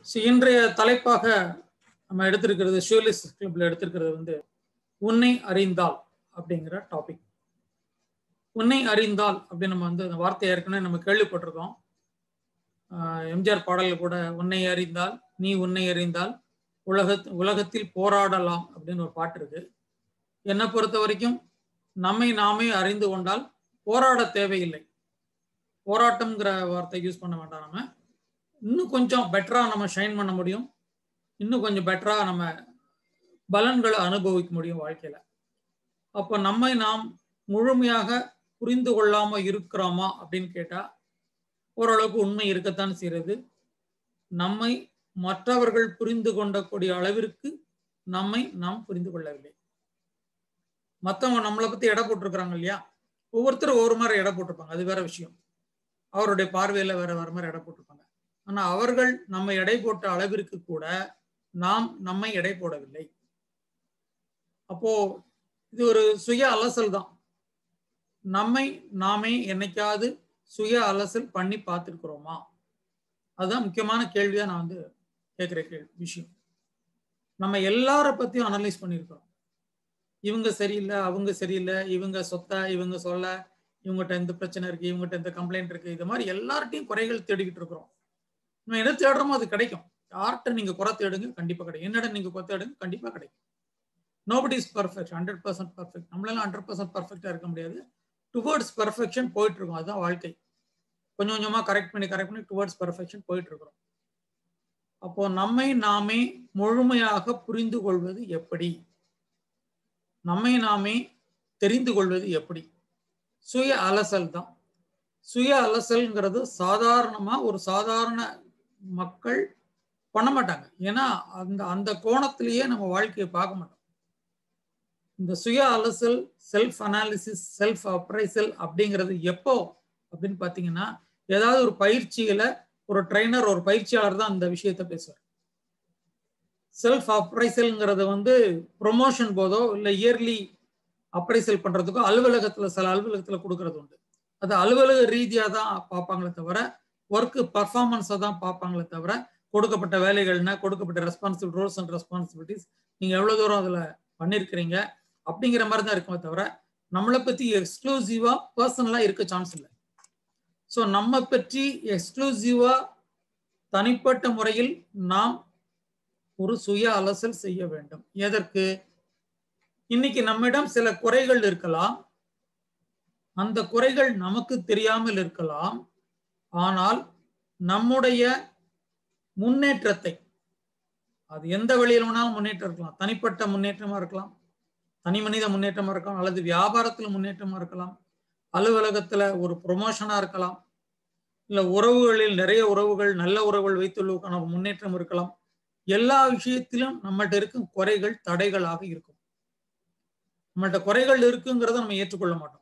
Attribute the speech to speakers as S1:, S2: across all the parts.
S1: இன்றைய தலைப்பாக நம்ம எடுத்திருக்கிறது ஷூலிஸ் கிளப்ல எடுத்திருக்கிறது வந்து உன்னை அறிந்தால் அப்படிங்கிற டாபிக். உன்னை அறிந்தால் அப்படின்னு நம்ம வந்து அந்த வார்த்தையை ஏற்கனவே நம்ம கேள்விப்பட்டிருக்கோம். எம்ஜிஆர் பாடல் கூட உன்னை அறிந்தால் நீ உன்னை அறிந்தால் உலகத்தில் போராடலாம் அப்படின்னு ஒரு பாட்டு இருக்கு. என்னை பொறுத்த வரைக்கும் நம்மை நாமே அறிந்து கொண்டால் போராட தேவையில்லை. போராட்டம்ங்கிற வார்த்தை யூஸ் பண்ண வேண்டாம். நம்ம இன்னும் கொஞ்சம் பெட்டரா நம்ம ஷைன் பண்ண முடியும். இன்னும் கொஞ்சம் பெட்டரா நம்ம பலன்களை அனுபவிக்க முடியும் வாழ்க்கையில. அப்போ நம்மை நாம் முழுமையாக புரிந்து கொள்ளாம இருக்கிறோமா அப்படின்னு கேட்டா ஓரளவுக்கு உண்மை இருக்கத்தான் செய்யறது. நம்மை மற்றவர்கள் புரிந்து கொண்டக்கூடிய அளவிற்கு நம்மை நாம் புரிந்து கொள்ளவில்லை. மற்றவங்க நம்மளை பத்தி எடை போட்டிருக்கிறாங்க இல்லையா, ஒவ்வொருத்தரும் ஒவ்வொரு மாதிரி எடை போட்டிருப்பாங்க, அது வேற விஷயம். அவருடைய பார்வையில வேற வேற மாதிரி எடை போட்டிருப்பாங்க. ஆனா அவர்கள் நம்மை எடை போட்ட அளவிற்கு கூட நாம் நம்மை எடை போடவில்லை. அப்போ இது ஒரு சுய அலசல் தான். நம்மை நாமே என்னைக்காவது சுய அலசல் பண்ணி பார்த்துருக்கிறோமா? அதுதான் முக்கியமான கேள்வியா நான் வந்து கேட்கிற விஷயம். நம்ம எல்லார பத்தியும் அனலைஸ் பண்ணியிருக்கிறோம். இவங்க சரியில்லை, அவங்க சரியில்லை, இவங்க சொத்த, இவங்க சொல்ல, இவங்ககிட்ட எந்த பிரச்சனை இருக்கு, இவங்ககிட்ட எந்த கம்ப்ளைண்ட் இருக்கு, இது மாதிரி எல்லார்ட்டையும் குறைகள் தேடிக்கிட்டு இருக்கிறோம். நம்ம எதை தேடுறோமோ அது கிடைக்கும். யார்கிட்ட நீங்க குறை தேடுங்க கண்டிப்பா கிடைக்கும். என்னடா நீங்க குறை தேடுங்க கண்டிப்பா கிடைக்கும். Nobody is perfect, 100% perfect. நம்மளால 100% பர்ஃபெக்டா இருக்க முடியாது. டுவர்ட்ஸ் பர்ஃபெக்ஷன் போயிட்டு இருக்கோம். அதுதான் வாழ்க்கை. கொஞ்சம் கொஞ்சமா கரெக்ட் பண்ணி டுவர்ட்ஸ் பர்ஃபெக்ஷன் போயிட்டு இருக்கிறோம். அப்போ நம்மை நாமே முழுமையாக புரிந்து கொள்வது எப்படி? நம்மை நாமே தெரிந்து கொள்வது எப்படி? சுய அலசல் தான். சுய அலசல்ங்கிறது சாதாரணமா ஒரு சாதாரண மக்கள் பண்ண மாட்டாங்க. ஏன்னா அந்த கோணத்திலேயே நம்ம வாழ்க்கையை பார்க்க மாட்டோம். இந்த சுய அலசல், செல்ஃப் அனாலிசிஸ், செல்ஃப் அப்ரைசல் அப்படிங்கிறது எப்போ அப்படின்னு பார்த்தீங்கன்னா, ஏதாவது ஒரு பயிற்சியில ஒரு ட்ரைனர், ஒரு பயிற்சியாளர் தான் இந்த விஷயத்த பேசுவார். செல்ஃப் அப்ரைசல்ங்கிறது வந்து ப்ரொமோஷன் போதோ இல்லை இயர்லி அப்ரைசல் பண்றதுக்கோ அலுவலகத்துல சில அலுவலகத்துல கொடுக்கறது உண்டு. அது அலுவலக ரீதியா தான் பார்ப்பாங்களே தவிர ஒர்க் பர்ஃபார்மன்ஸை தான் பார்ப்பாங்களே தவிர கொடுக்கப்பட்ட வேலைகள்னா கொடுக்கப்பட்ட ரெஸ்பான்சிபிலிட்டி, ரோல்ஸ் அண்ட் ரெஸ்பான்சிபிலிட்டிஸ் நீங்க எவ்வளவு தூரம் அதுல பண்ணிருக்கிறீங்க அப்படிங்கிற மாதிரி தான் இருக்குமே தவிர நம்மளை பத்தி எக்ஸ்க்ளூசிவா பர்சனலா இருக்க சான்ஸ் இல்லை. ஸோ நம்ம பற்றி எக்ஸ்க்ளூசிவா தனிப்பட்ட முறையில் நாம் ஒரு சுய அலசல் செய்ய வேண்டும். எதற்கு? இன்னைக்கு நம்மிடம் சில குறைகள் இருக்கலாம். அந்த குறைகள் நமக்கு தெரியாமல் இருக்கலாம். ஆனால் நம்முடைய முன்னேற்றத்தை, அது எந்த வழியில் வேணாலும் முன்னேற்றம் இருக்கலாம். தனிப்பட்ட முன்னேற்றமா இருக்கலாம், தனி மனித முன்னேற்றமா இருக்கலாம், அல்லது வியாபாரத்துல முன்னேற்றமா இருக்கலாம், அலுவலகத்துல ஒரு ப்ரொமோஷனா இருக்கலாம், இல்ல உறவுகளில் நிறைய உறவுகள், நல்ல உறவுகள் வைத்துள்ளதுக்கான முன்னேற்றம் இருக்கலாம். எல்லா விஷயத்திலும் நம்மகிட்ட இருக்கும் குறைகள் தடைகளாக இருக்கும். நம்மள்ட்ட குறைகள் இருக்குங்கிறத நம்ம ஏற்றுக்கொள்ள மாட்டோம்.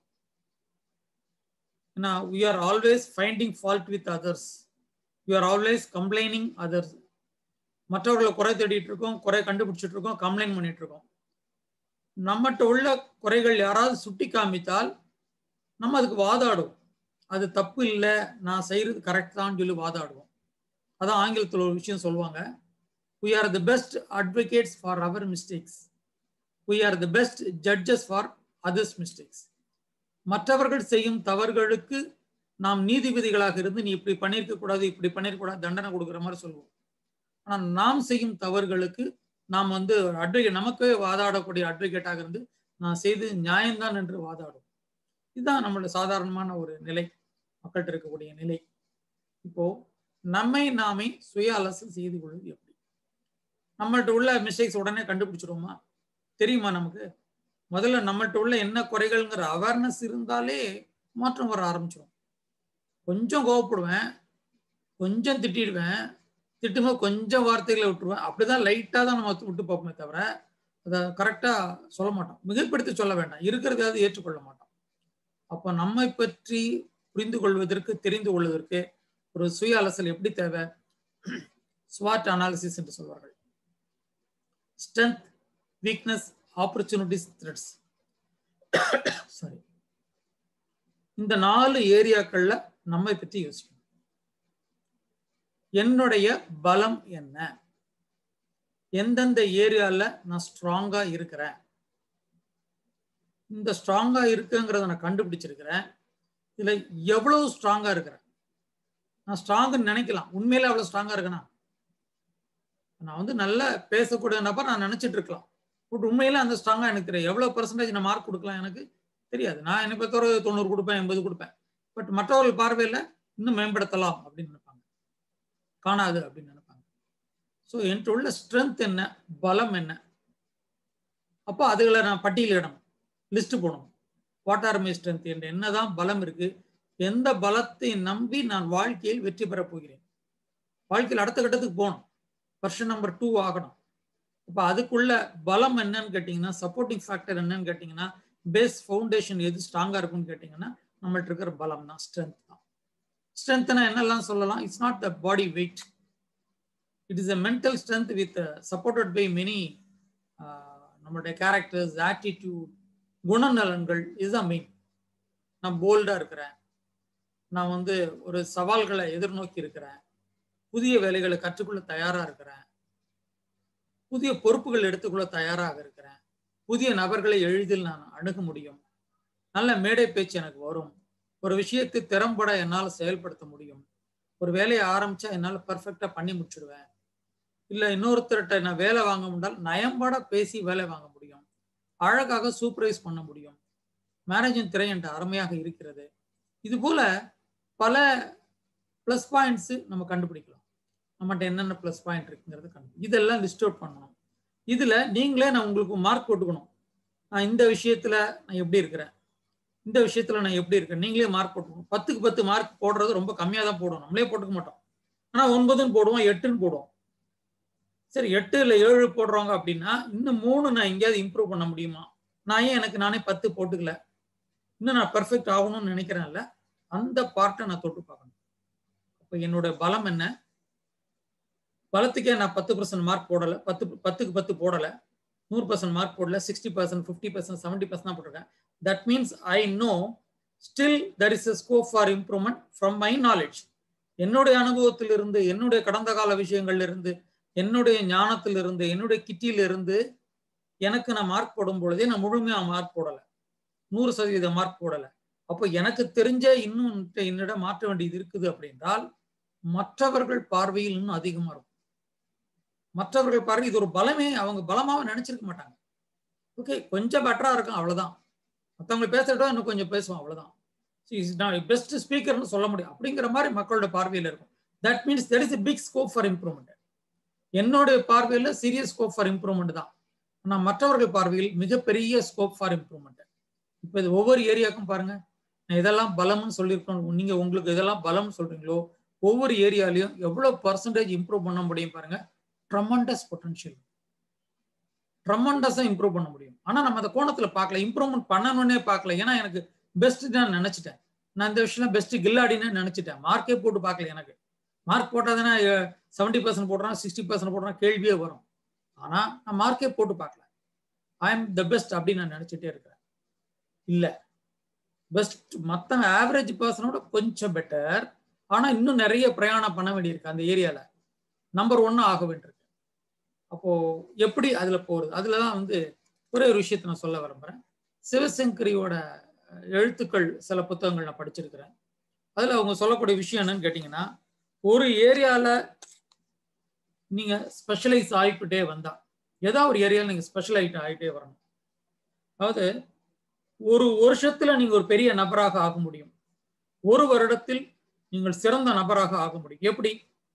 S1: ஏன்னா we are always finding fault with others, we are always complaining others. மற்றவர்களை குறை தேடிட்டு இருக்கோம், குறை கண்டுபிடிச்சிட்டு இருக்கோம், கம்ப்ளைண்ட் பண்ணிட்டு இருக்கோம். நம்மகிட்ட உள்ள குறைகள் யாராவது சுட்டி காமித்தால் நம்ம அதுக்கு வாதாடுவோம். அது தப்பு இல்லை, நான் செய்யறது கரெக்ட் தான் சொல்லி வாதாடுவோம். அதான் ஆங்கிலத்தில் ஒரு விஷயம் சொல்லுவாங்க, we are the best advocates for our mistakes, we are the best judges for others mistakes. மற்றவர்கள் செய்யும் தவறுகளுக்கு நாம் நீதிபதிகளாக இருந்து நீ இப்படி பண்ணிருக்க கூடாது, இப்படி பண்ணிருக்க கூடாது தண்டனை கொடுக்குற மாதிரி சொல்லுவோம். ஆனா நாம் செய்யும் தவறுகளுக்கு நாம் வந்து அட்வொகேட், நமக்கு வாதாடக்கூடிய அட்வொகேட்டாக இருந்து நான் செய்து நியாயம்தான் என்று வாதாடும். இதுதான் நம்மளோட சாதாரணமான ஒரு நிலை, மக்கள்கிட்ட இருக்கக்கூடிய நிலை. இப்போ நம்மை நாமே சுய அலசல் செய்து கொள்வது எப்படி? நம்மள்ட்ட உள்ள மிஸ்டேக்ஸ் உடனே கண்டுபிடிச்சிருவோமா? தெரியுமா நமக்கு? முதல்ல நம்மள்ட்ட உள்ள என்ன குறைகள்ங்கிற அவேர்னஸ் இருந்தாலே மாற்றம் வர ஆரம்பிச்சிடும். கொஞ்சம் கோவப்படுவேன், கொஞ்சம் திட்டிடுவேன், திட்டும்போது கொஞ்சம் வார்த்தைகளை விட்டுருவேன், அப்படிதான் லைட்டா தான் நம்ம விட்டு பார்ப்போமே தவிர அதை கரெக்டா சொல்ல மாட்டோம். மிகைப்படுத்தி சொல்ல வேண்டாம், இருக்கிறதையாவது ஏற்றுக்கொள்ள மாட்டோம். அப்போ நம்மை பற்றி புரிந்து கொள்வதற்கு, தெரிந்து கொள்வதற்கு ஒரு சுய அலசல் எப்படி தேவை? ஸ்வாட் அனாலிசிஸ் என்று சொல்வார்கள். Strength, weakness, opportunities, threats. Sorry, இந்த 4 ஏரியாக்கள்ல நம்மை பற்றி யோசிக்கணும். என்னுடைய பலம் என்ன, எந்தெந்த ஏரியால நான் ஸ்ட்ராங்கா இருக்கிறேன், இந்த ஸ்ட்ராங்கா இருக்குங்கிறத நான் கண்டுபிடிச்சிருக்கிறேன். இதுல எவ்வளவு ஸ்ட்ராங்கா இருக்கிறேன், நான் ஸ்ட்ராங்னு நினைக்கலாம், உண்மையில அவ்வளவு ஸ்ட்ராங்கா இருக்கேனா? நான் வந்து நல்லா பேசக்கூடிய நபர் நான் நினைச்சிட்டு இருக்கலாம், பட் உண்மையில அந்த ஸ்ட்ராங்கா எனக்கு தெரியும். எவ்வளவு பெர்சன்டேஜ் நான் மார்க் கொடுக்கலாம் எனக்கு தெரியாது. நான் என்னை பொறுத்த ஒரு 90 கொடுப்பேன், 80 கொடுப்பேன். பட் மற்றவர்கள் பார்வையில இன்னும் மேம்படுத்தலாம் அப்படின்னு நினைப்பாங்க, காணாது அப்படின்னு நினைப்பாங்க. ஸோ என்கிட்ட உள்ள ஸ்ட்ரென்த் என்ன, பலம் என்ன, அப்போ அதுகளை நான் பட்டியலிடணும், லிஸ்ட் போடணும். வாட் ஆர் மை ஸ்ட்ரென்த், என்ற என்னதான் பலம் இருக்கு, எந்த பலத்தை நம்பி நான் வாழ்க்கையில் வெற்றி பெறப் போகிறேன், வாழ்க்கையில் அடுத்த கட்டத்துக்கு போகணும், வெர்ஷன் நம்பர் 2 ஆகணும். இப்போ அதுக்குள்ள பலம் என்னன்னு கேட்டீங்கன்னா, சப்போர்ட்டிங் ஃபேக்டர் என்னன்னு கேட்டீங்கன்னா, பேஸ் ஃபவுண்டேஷன் எது ஸ்ட்ராங்கா இருக்குன்னு கேட்டீங்கன்னா, நம்மள்ட்ட இருக்கிற பலம் தான், ஸ்ட்ரென்த் தான். ஸ்ட்ரென்த்னா என்னெல்லாம் சொல்லலாம்? It's not the body weight, it is a mental strength with supported by many நம்மளுடைய கேரக்டர்ஸ், ஆட்டிடியூட், குணநலன்கள். இதுதான் மெயின். நான் போல்டா இருக்கிறேன், நான் வந்து ஒரு சவால்களை எதிர்நோக்கி இருக்கிறேன், புதிய வேலைகளை கற்றுக்கொள்ள தயாரா இருக்கிறேன், புதிய பொறுப்புகள் எடுத்துக்கொள்ள தயாராக இருக்கிறேன், புதிய நபர்களை எளிதில் நான் அணுக முடியும், நல்ல மேடை பேச்சு எனக்கு வரும், ஒரு விஷயத்தை திறம்பட என்னால் செயல்படுத்த முடியும், ஒரு வேலையை ஆரம்பிச்சா என்னால் பர்ஃபெக்டா பண்ணி முடிச்சிடுவேன், இல்ல இன்னொருத்தர்கிட்ட நான் வேலை வாங்க முடியால் நயம்பட பேசி வேலை வாங்க முடியும், அழகாக சூப்பர்வைஸ் பண்ண முடியும், மேனேஜிங் திறன் என்ற அருமையாக இருக்கிறது. இது போல பல பிளஸ் பாயிண்ட்ஸ் நம்ம கண்டுபிடிக்கலாம். நம்மகிட்ட என்னென்ன பிளஸ் பாயிண்ட் இருக்குங்கிறது இதெல்லாம் லிஸ்ட் அவுட் பண்ணணும். இதுல நீங்களே நான் உங்களுக்கு மார்க் போட்டுக்கணும். நான் இந்த விஷயத்துல நான் எப்படி இருக்கிறேன், இந்த விஷயத்துல நான் எப்படி இருக்கேன், நீங்களே மார்க் போட்டுக்கணும். 10க்கு 10 மார்க் போடுறது ரொம்ப கம்மியா தான் போடுவோம், நம்மளே போட்டுக்க மாட்டோம். ஆனா 9ன்னு போடுவோம், 8ன்னு போடுவோம். சரி 8 இல்ல 7 போடுறவங்க அப்படின்னா இன்னும் 3 நான் எங்கேயாவது இம்ப்ரூவ் பண்ண முடியுமா, நான் ஏன் எனக்கு நானே 10 போட்டுக்கல, இன்னும் நான் பெர்ஃபெக்ட் ஆகணும்னு நினைக்கிறேன்ல, அந்த பார்ட்டை நான் தொட்டு பார்க்கணும். அப்ப என்னோட பலம் என்ன, பலத்துக்கே நான் 10% மார்க் போடல, 10க்கு 10 போடல, 100% மார்க் போடல, 60%, 50%, 70% தான் போட்டிருக்கேன். That means I know still there is a scope for improvement from my knowledge. என்னுடைய அனுபவத்திலிருந்து, என்னுடைய கடந்த கால விஷயங்கள்ல இருந்து, என்னுடைய ஞானத்திலிருந்து, என்னுடைய கிட்டியிலிருந்து எனக்கு நான் மார்க் போடும் பொழுதே நான் முழுமையா மார்க் போடல, 100% மார்க் போடல. அப்போ எனக்கு தெரிஞ்ச இன்னும் என்னிடம் மாற்ற வேண்டியது இருக்குது அப்படின்றால் மற்றவர்கள் பார்வையில் இன்னும் அதிகமா இருக்கும். மற்றவர்கள் பார்வை இது ஒரு பலமே அவங்க பலமாக நினைச்சிருக்க மாட்டாங்க. ஓகே கொஞ்சம் பெட்டரா இருக்கும் அவ்வளவுதான், மற்றவங்க பேசுறதோ இன்னும் கொஞ்சம் பேசுவோம் அவ்வளவுதான், பெஸ்ட் ஸ்பீக்கர்னு சொல்ல முடியும் அப்படிங்கிற மாதிரி மக்களோட பார்வையில் இருக்கும். That means there is a big scope for improvement. என்னுடைய பார்வையில் சீரியஸ் ஸ்கோப் ஃபார் இம்ப்ரூவ்மெண்ட் தான், ஆனால் மற்றவர்கள் பார்வையில் மிகப்பெரிய ஸ்கோப் ஃபார் இம்ப்ரூவ்மெண்ட். இப்போ இது ஒவ்வொரு ஏரியாவுக்கும் பாருங்க, இதெல்லாம் பலம்னு சொல்லியிருக்கோம், நீங்க உங்களுக்கு இதெல்லாம் பலம்னு சொல்றீங்களோ ஒவ்வொரு ஏரியாலையும் எவ்வளவு பர்சன்டேஜ் இம்ப்ரூவ் பண்ண முடியும் பாருங்க. ட்ரமண்டஸ் பொட்டன்ஷியல், ட்ரமண்டஸா இம்ப்ரூவ் பண்ண முடியும். ஆனா நம்ம அந்த கோணத்துல பார்க்கல, இம்ப்ரூவ்மெண்ட் பண்ணணும்னே பார்க்கல. ஏன்னா எனக்கு பெஸ்ட் நான் நினைச்சிட்டேன், நான் இந்த விஷயம் பெஸ்ட் கில்லாடின்னு நினைச்சிட்டேன், மார்க்கே போட்டு பார்க்கல. எனக்கு மார்க் போட்டாதானே 70% போடுறான், 60% போடுறான், கேள்வியே வரும். ஆனா நான் மார்க்கே போட்டு பார்க்கல, ஐ எம் த பெஸ்ட் அப்படின்னு நான் நினைச்சிட்டே இருக்கிறேன். இல்ல, பெஸ்ட் மற்ற ஆவரேஜ் பர்சனோட கொஞ்சம் பெட்டர், ஆனா இன்னும் நிறைய பிரயாணம் பண்ண வேண்டியிருக்கு, அந்த ஏரியால நம்பர் 1 ஆக வேண்டியிருக்கு. அப்போ எப்படி அதுல போறது, அதுலதான் வந்து ஒரே ஒரு விஷயத்தை நான் சொல்ல விரும்புறேன். சிவசங்கரியோட எழுத்துக்கள் சில புத்தகங்கள் நான் படிச்சிருக்கிறேன். அதுல அவங்க சொல்லக்கூடிய விஷயம் என்னன்னு கேட்டீங்கன்னா, ஒரு ஏரியால நீங்க ஸ்பெஷலைஸ் ஆகிக்கிட்டே வந்தா, ஏதாவது ஒரு ஏரியால நீங்க ஸ்பெஷலைட் ஆகிட்டே வரணும். அதாவது ஒரு வருஷத்துல நீங்க ஒரு பெரிய நபராக ஆக முடியும், ஒரு வருடத்தில் நீங்கள் சிறந்த நபராக ஆக முடியும். எப்படி?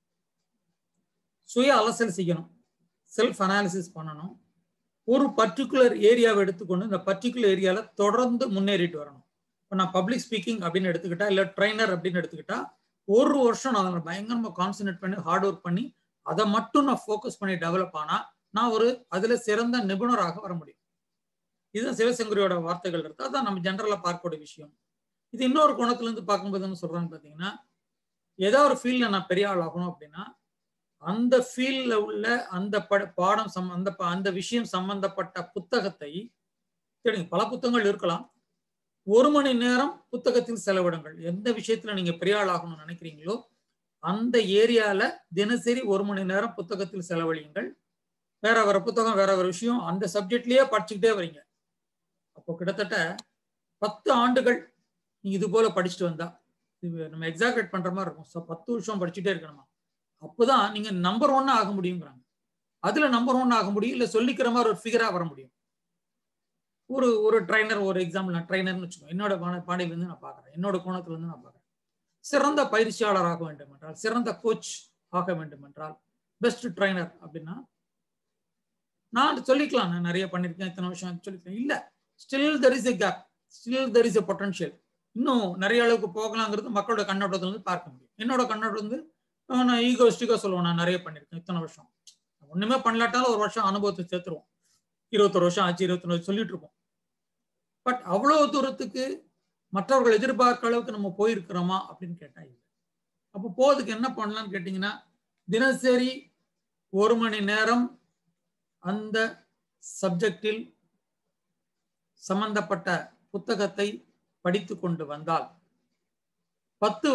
S1: சுய அலசல் செய்யணும், செல்ஃப் அனாலிசிஸ் பண்ணணும், ஒரு பர்டிகுலர் ஏரியாவை எடுத்துக்கொண்டு இந்த பர்டிகுலர் ஏரியால தொடர்ந்து முன்னேறிட்டு வரணும். இப்போ நான் பப்ளிக் ஸ்பீக்கிங் அப்படின்னு எடுத்துக்கிட்டா, இல்லை ட்ரைனர் அப்படின்னு எடுத்துக்கிட்டா, ஒரு வருஷம் நான் பயங்கரமா கான்சென்ட்ரேட் பண்ணி ஹார்ட் ஒர்க் பண்ணி அதை மட்டும் நான் ஃபோக்கஸ் பண்ணி டெவலப் ஆனா நான் ஒரு அதுல சிறந்த நிபுணராக வர முடியும். இதுதான் சிவசங்கரியோட வார்த்தைகள் இருக்கு, அதான் நம்ம ஜென்ரலா பார்க்கக்கூடிய விஷயம். இது இன்னொரு கோணத்துல இருந்து பார்க்கும்போது என்ன சொல்றான்னு பாத்தீங்கன்னா, ஏதோ ஒரு ஃபீல்ட்ல நான் பெரிய ஆள் ஆகணும் அப்படின்னா அந்த ஃபீல்ட்ல உள்ள அந்த பாடம் அந்த விஷயம் சம்பந்தப்பட்ட புத்தகத்தை தேடுங்க. பல புத்தகங்கள் இருக்கலாம், 1 மணி நேரம் புத்தகத்தில் செலவிடுங்கள். எந்த விஷயத்துல நீங்க பெரிய ஆள் ஆகணும்னு நினைக்கிறீங்களோ அந்த ஏரியால தினசரி 1 மணி நேரம் புத்தகத்தில் செலவழியுங்கள். வேற வேற புத்தகம், வேற வேற விஷயம், அந்த சப்ஜெக்ட்லயே படிச்சுக்கிட்டே வரீங்க. அப்போ கிட்டத்தட்ட 10 ஆண்டுகள் நீங்க இது போல படிச்சுட்டு வந்தா, நம்ம எக்ஸாகரேட் பண்ற மாதிரி இருக்கும். 10 வருஷம் படிச்சுட்டே இருக்கணுமா? அப்போதான் நீங்க நம்பர் 1 ஆக முடியுங்கிறாங்க. அதுல நம்பர் 1 ஆக முடியும், இல்ல சொல்லிக்கிற மாதிரி ஒரு ஃபிகரா வர முடியும். ஒரு ட்ரைனர், ஒரு எக்ஸாம்பிள் நான் ட்ரைனர்னு வச்சுக்கோங்க. என்னோட பாணியில இருந்து நான் பாக்குறேன், என்னோட கோணத்துல இருந்து நான் பாக்குறேன். சிறந்த பயிற்சியாளர் ஆக வேண்டும் என்றால், சிறந்த கோச் ஆக வேண்டும் என்றால், பெஸ்ட் ட்ரைனர் அப்படின்னா நான் சொல்லிக்கலாம், நான் நிறைய பண்ணிருக்கேன், இத்தனை வருஷம் சொல்லிக்கலாம். இல்ல, still there is a gap, still there is a potential. இன்னும் நிறைய அளவுக்கு போகலாங்கிறது மக்களோட கண்ணோட்டத்துல இருந்து பார்க்க முடியும். என்னோட கண்ணோட்டம் வந்து நான் ஈகோஸ்டிக்கா சொல்லுவேன், நான் நிறைய பண்ணிருக்கேன் இத்தனை வருஷம். ஒண்ணுமே பண்ணலாட்டாலும் ஒரு வருஷம் அனுபவத்தை சேர்த்துருவோம். 21 வருஷம் ஆச்சு, 21 சொல்லிட்டு இருப்போம். பட் அவ்வளவு தூரத்துக்கு மற்றவர்கள் எதிர்பார்க்க அளவுக்கு நம்ம போயிருக்கிறோமா அப்படின்னு கேட்டா இல்லை. அப்போ போறதுக்கு என்ன பண்ணலாம்னு கேட்டீங்கன்னா, தினசரி 1 மணி நேரம் அந்த சப்ஜெக்டில் சம்பந்தப்பட்ட புத்தகத்தை படித்து கொண்டு வந்தால் 10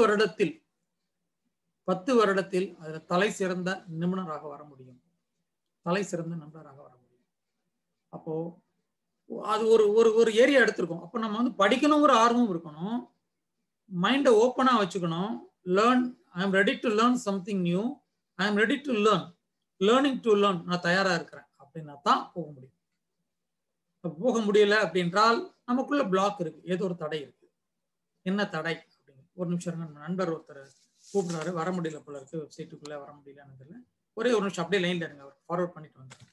S1: வருடத்தில் அதுல தலை சிறந்த நிபுணராக வர முடியும். தலை சிறந்த நிபுணராக வர முடியும். அப்போ அது ஒரு ஏரியா எடுத்திருக்கோம். அப்போ நம்ம வந்து படிக்கணுங்கிற ஆர்வம் இருக்கணும், மைண்டை ஓப்பனா வச்சுக்கணும். Learn, I am ready to learn something new, I am ready to learn, learning to learn, நான் தயாரா இருக்கிறேன் அப்படின்னா தான் போக முடியும். போக முடியல அப்படின்றால் நமக்குள்ள பிளாக் இருக்கு, ஏதோ ஒரு தடை இருக்கு. என்ன தடை அப்படின்னு ஒரு நிமிஷம் இருங்க. நண்பர் ஒருத்தர் கூப்பிடுறாரு, வர முடியல போல இருக்கு, வெப்சைட்டுக்குள்ள வர முடியலன்னு தெரியல. ஒரே ஒரு நிமிஷம் அப்படியே லைன்ல இருங்க, அவர் ஃபார்வர்ட் பண்ணிட்டு வந்துடுறேன்.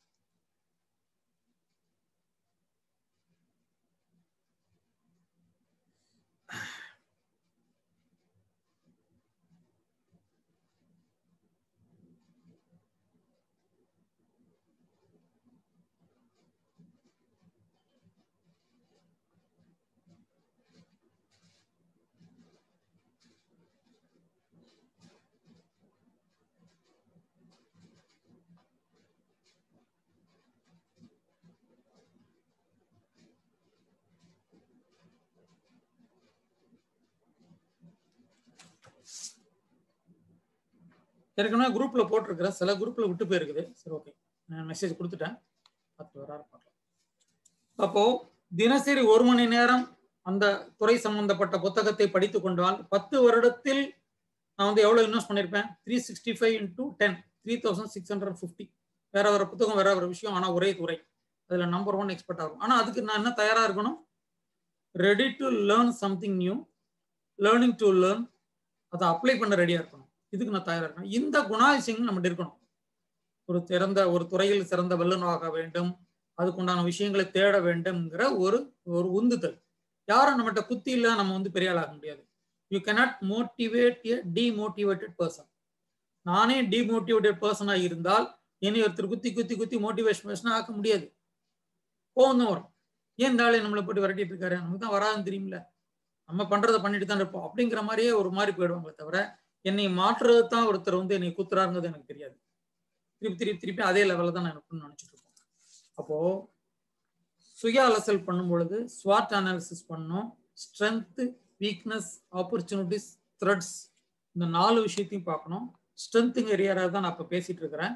S1: ஏற்கனவே குரூப்ல போட்டிருக்கிறேன், சில குரூப்ல விட்டு போயிருக்குது. சரி, ஓகே, நான் மெசேஜ் கொடுத்துட்டேன், 10 வராரு பார்க்கலாம். அப்போ தினசரி 1 மணி நேரம் அந்த துறை சம்பந்தப்பட்ட புத்தகத்தை படித்து கொண்டால் 10 வருடத்தில் நான் வந்து எவ்வளவு இன்வெஸ்ட் பண்ணிருப்பேன்? 365 into 10, 3650. வேற வேற புத்தகம், வேற வேற விஷயம், ஆனா ஒரே துறை. அதுல நம்பர் 1 எக்ஸ்பர்ட் ஆகும். ஆனா அதுக்கு நான் என்ன தயாரா இருக்கணும்? Ready to learn something new, learning to learn, அதை அப்ளை பண்ண ரெடியா இருக்கணும். இதுக்கு நான் தயாரா இருக்கணும். இந்த குணாதிசயங்கள் நம்ம இருக்கணும். ஒரு துறையில் சிறந்த வல்லுநராக வேண்டும், அதுக்குண்டான விஷயங்களை தேட வேண்டும்ங்கிற ஒரு உந்துதல். யாரும் நம்மகிட்ட குத்தி இல்ல நம்ம வந்து பெரிய ஆளாக முடியாது. You cannot motivate a demotivated person. நானே டிமோட்டிவேட்டட் பர்சனா இருந்தால் என்னை ஒருத்தர் குத்தி குத்தி குத்தி மோட்டிவேஷன் ஆக்க முடியாது. கோவம் வரும். ஏன் இந்த ஆளு நம்மளை போட்டு விரட்டிட்டு இருக்காரு, நமக்கு தான் வராதுன்னு தெரியுமில்ல, நம்ம பண்றதை பண்ணிட்டு தான் இருப்போம் அப்படிங்கிற மாதிரியே ஒரு மாதிரி போயிடுவாங்களே தவிர, என்னை மாற்றுறது தான் ஒருத்தர் வந்து என்னை குத்துறாருங்கிறது எனக்கு தெரியாது. திருப்பி அதே லெவலில் தான் நான் நினைச்சிட்டு இருக்கோம். அப்போ சுய அலசல் பண்ணும் பொழுது ஸ்வாட் அனாலிசிஸ் பண்ணணும். ஸ்ட்ரென்த், வீக்னஸ், ஆப்பர்ச்சுனிட்டிஸ், த்ரெட்ஸ், இந்த 4 விஷயத்தையும் பார்க்கணும். ஸ்ட்ரென்த்துங்க ஏரியாவை தான் நான் இப்போ பேசிட்டு இருக்கிறேன்.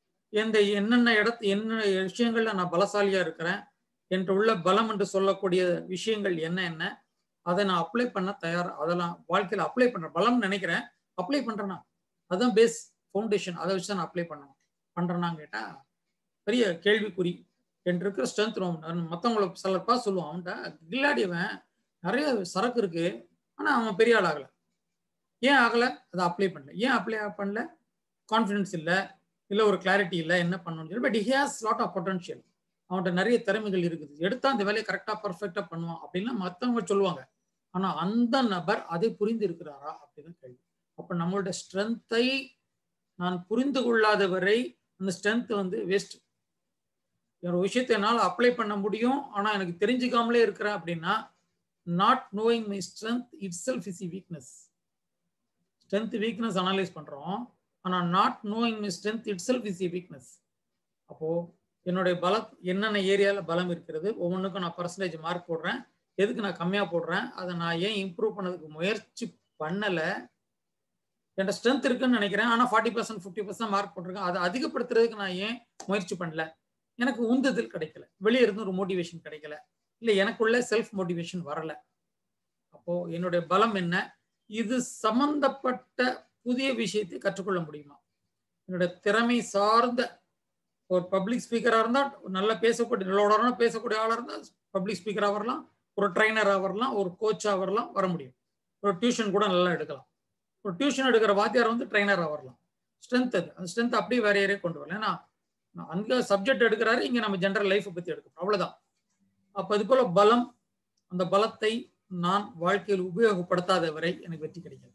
S1: என்ன விஷயங்கள்ல நான் பலசாலியா இருக்கிறேன், என்ற உள்ள பலம் என்று சொல்லக்கூடிய விஷயங்கள் என்ன, அதை நான் அப்ளை பண்ண தயார். அதெல்லாம் வாழ்க்கையில அப்ளை பண்றேன். பலம் நினைக்கிறேன், அப்ளை பண்றேன்னா அதுதான் பேஸ், ஃபவுண்டேஷன். அதை வச்சு தான் நான் அப்ளை பண்றேன்னான்னு கேட்டா பெரிய கேள்விக்குறி. என்று இருக்கிற ஸ்ட்ரென்த் மற்றவங்களை சிலப்பா சொல்லுவான், அவன்கிட்ட கில்லாடியவன் நிறைய சரக்கு இருக்கு, ஆனா அவன் பெரிய ஆள் ஆகல. ஏன் ஆகல? அதை அப்ளை பண்ணல. ஏன் அப்ளை பண்ணல? கான்ஃபிடன்ஸ் இல்லை, இல்லை ஒரு கிளாரிட்டி இல்லை என்ன பண்ணணும்னு சொல்லி. But he has lot of potential. அவன்கிட்ட நிறைய திறமைகள் இருக்குது, எடுத்தா அந்த வேலையை கரெக்டா பர்ஃபெக்டா பண்ணுவான் அப்படின்னா மற்றவங்க சொல்லுவாங்க. ஆனா அந்த நபர் அதை புரிந்து இருக்கிறாரா அப்படின்னு கேள்வி. அப்ப நம்மளோட ஸ்ட்ரென்த்தை நான் புரிந்து கொள்ளாத வரை அந்த ஸ்ட்ரென்த் வந்து வேஸ்ட். ஒரு விஷயத்தை என்னால் அப்ளை பண்ண முடியும், ஆனா எனக்கு தெரிஞ்சுக்காமலே இருக்கிறேன் அப்படின்னா, not knowing my strength itself is weakness. Strength weakness analyse பண்றோம், ஆனா not knowing my strength itself is weakness. அப்போ என்னுடைய பலம் என்னென்ன ஏரியால பலம் இருக்கிறது, ஒவ்வொன்றுக்கும் நான் பர்சன்டேஜ் மார்க் போடுறேன். எதுக்கு நான் கம்மியா போடுறேன், அதை நான் ஏன் இம்ப்ரூவ் பண்ணதுக்கு முயற்சி பண்ணல, என்கிட்ட ஸ்ட்ரென்த் இருக்குன்னு நினைக்கிறேன், ஆனா 40% 50% மார்க் போட்டிருக்கேன். அதை அதிகப்படுத்துறதுக்கு நான் ஏன் முயற்சி பண்ணல? எனக்கு உந்துதல் கிடைக்கல, வெளியே இருந்து ஒரு மோட்டிவேஷன் கிடைக்கல, இல்ல எனக்குள்ள செல்ஃப் மோட்டிவேஷன் வரல. அப்போ என்னுடைய பலம் என்ன? இது சம்பந்தப்பட்ட புதிய விஷயத்தை கற்றுக்கொள்ள முடியுமா? என்னோட திறமை சார்ந்த ஒரு பப்ளிக் ஸ்பீக்கரா இருந்தா நல்லா பேசக்கூடிய, நல்லோட பேசக்கூடிய ஆளா இருந்தா பப்ளிக் ஸ்பீக்கரா வரலாம், ஒரு ட்ரைனரா வரலாம், ஒரு கோச்சா வரலாம், வர முடியும். ஒரு டியூஷன் கூட நல்லா எடுக்கலாம். ஒரு டியூஷன் எடுக்கிற வாத்தியார் வந்து ட்ரைனரா வரலாம். ஸ்ட்ரென்த் அது, அந்த ஸ்ட்ரென்த் அப்படியே வேற யாரையும் கொண்டு வரலாம். ஏன்னா அங்க சப்ஜெக்ட் எடுக்கிறாரு, இங்க நம்ம ஜெனரல் லைஃப் பத்தி எடுக்கிறோம், அவ்வளவுதான். அப்ப அது போல பலம், அந்த பலத்தை நான் வாழ்க்கையில் உபயோகப்படுத்தாத வரை எனக்கு வெற்றி கிடைக்காது.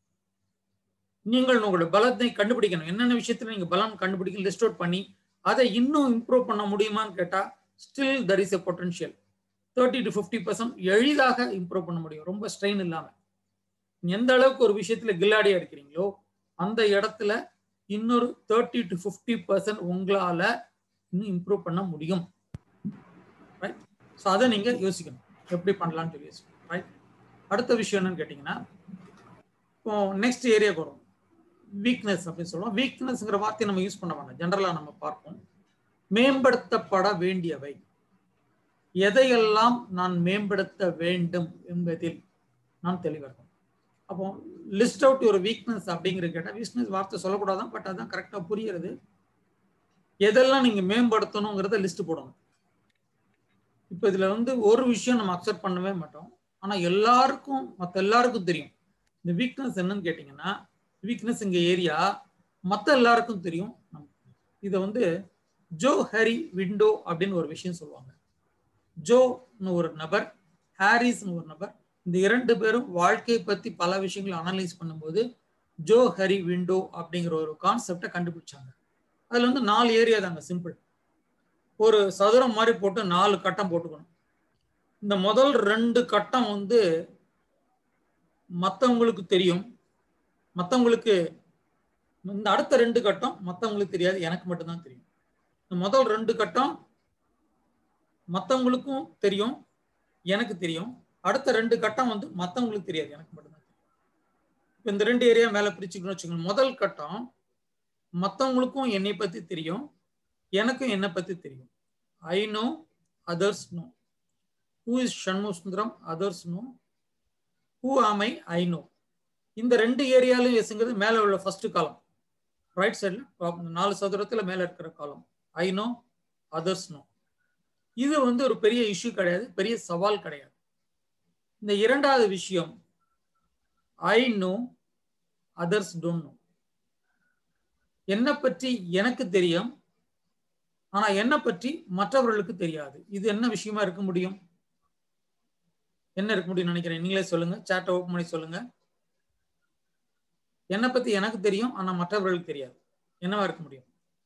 S1: நீங்கள் உங்களுடைய பலத்தை கண்டுபிடிக்கணும். என்னென்ன விஷயத்துல நீங்க பலம் கண்டுபிடிக்க லிஸ்ட் அவுட் பண்ணி அதை இன்னும் இம்ப்ரூவ் பண்ண முடியுமான்னு கேட்டா still there is a potential. 30 to 50% எளிதாக இம்ப்ரூவ் பண்ண முடியும், ரொம்ப ஸ்ட்ரெயின் இல்லாம. எந்த அளவுக்கு ஒரு விஷயத்துல கில்லாடியா இருக்கிறீங்களோ அந்த இடத்துல இன்னொரு 30 to 50% உங்களால இன்னும் இம்ப்ரூவ் பண்ண முடியும். ரைட்? ஸோ அதை நீங்க யோசிக்கணும், எப்படி பண்ணலாம்னு சொல்லி யோசிக்கணும். ரைட்? அடுத்த விஷயம் என்னன்னு கேட்டீங்கன்னா, இப்போ நெக்ஸ்ட் ஏரியா வரும், வீக்னஸ் அப்படின்னு சொல்லுவோம். வீக்னஸ்ங்கிற வார்த்தையை நம்ம யூஸ் பண்ண வேண்டாம், ஜெனரலா நம்ம பார்ப்போம். மேம்படுத்தப்பட வேண்டியவை, எதையெல்லாம் நான் மேம்படுத்த வேண்டும் என்பதில் நான் தெளிவாகும். அப்போ லிஸ்ட் அவுட் ஒரு வீக்னஸ் அப்படிங்கிறது கேட்டால், வீக்னஸ் வார்த்தை சொல்லக்கூடாதான், பட் அதான் கரெக்டாக புரியுறது. எதெல்லாம் நீங்க மேம்படுத்தணுங்கிறத லிஸ்ட் போடணும். இப்போ இதுல வந்து ஒரு விஷயம் நம்ம அக்செப்ட் பண்ணவே மாட்டோம், ஆனா எல்லாருக்கும் மற்ற எல்லாருக்கும் தெரியும். இந்த வீக்னஸ் என்னன்னு கேட்டீங்கன்னா, வீக்னஸ் இங்க ஏரியா மற்ற எல்லாருக்கும் தெரியும். இதை வந்து ஜோ ஹரி விண்டோ அப்படின்னு ஒரு விஷயம் சொல்லுவாங்க. ஜோன்னு ஒரு நபர், ஹாரிஸ்னு ஒரு நபர், இந்த இரண்டு பேரும் வாழ்க்கையை பத்தி பல விஷயங்களை அனலைஸ் பண்ணும்போது ஜோ ஹரி விண்டோ அப்படிங்கிற ஒரு கான்செப்டை கண்டுபிடிச்சாங்க. அதுல வந்து 4 ஏரியா தாங்க, சிம்பிள். ஒரு சதுரம் மாதிரி போட்டு 4 கட்டம் போட்டுக்கணும். இந்த முதல் 2 கட்டம் வந்து மற்றவங்களுக்கு தெரியும், மற்றவங்களுக்கு இந்த அடுத்த 2 கட்டம் மற்றவங்களுக்கு தெரியாது, எனக்கு மட்டும்தான் தெரியும். இந்த முதல் 2 கட்டம் மற்றவங்களுக்கும் தெரியும், எனக்கு தெரியும். அடுத்த 2 கட்டம் வந்து மற்றவங்களுக்கு தெரியாது, எனக்கு மட்டும்தான் தெரியும். இப்போ இந்த 2 ஏரியா மேல பிரிச்சுக்கணும் வச்சுக்கோங்க. முதல் கட்டம் மற்றவங்களுக்கும் என்னை பத்தி தெரியும், எனக்கும் என்னை பத்தி தெரியும். I know, others know. Who is Shanmugasundaram, others know. Who am I, I know. இந்த 2 ஏரியாலையும் எஸ்ங்கிறது மேல உள்ள ஃபர்ஸ்ட் காலம், ரைட் சைட்ல 4 சதுரத்துல மேல இருக்கிற காலம். I know, others know. இது வந்து ஒரு பெரிய இஷ்யூ கிடையாது, பெரிய சவால் கிடையாது. இந்த இரண்டாவது விஷயம், I know, others don't know. என்னை பற்றி எனக்கு தெரியும், ஆனா என்னை பற்றி மற்றவர்களுக்கு தெரியாது. இது என்ன விஷயமா இருக்க முடியும்? என்ன இருக்க முடியும் நினைக்கிறேன்? நீங்களே சொல்லுங்க, சாட்டை ஓப்பன் பண்ணி சொல்லுங்க. என்னை பத்தி எனக்கு தெரியும், ஆனா மற்றவர்களுக்கு தெரியாது. என்னவா இருக்க முடியும்?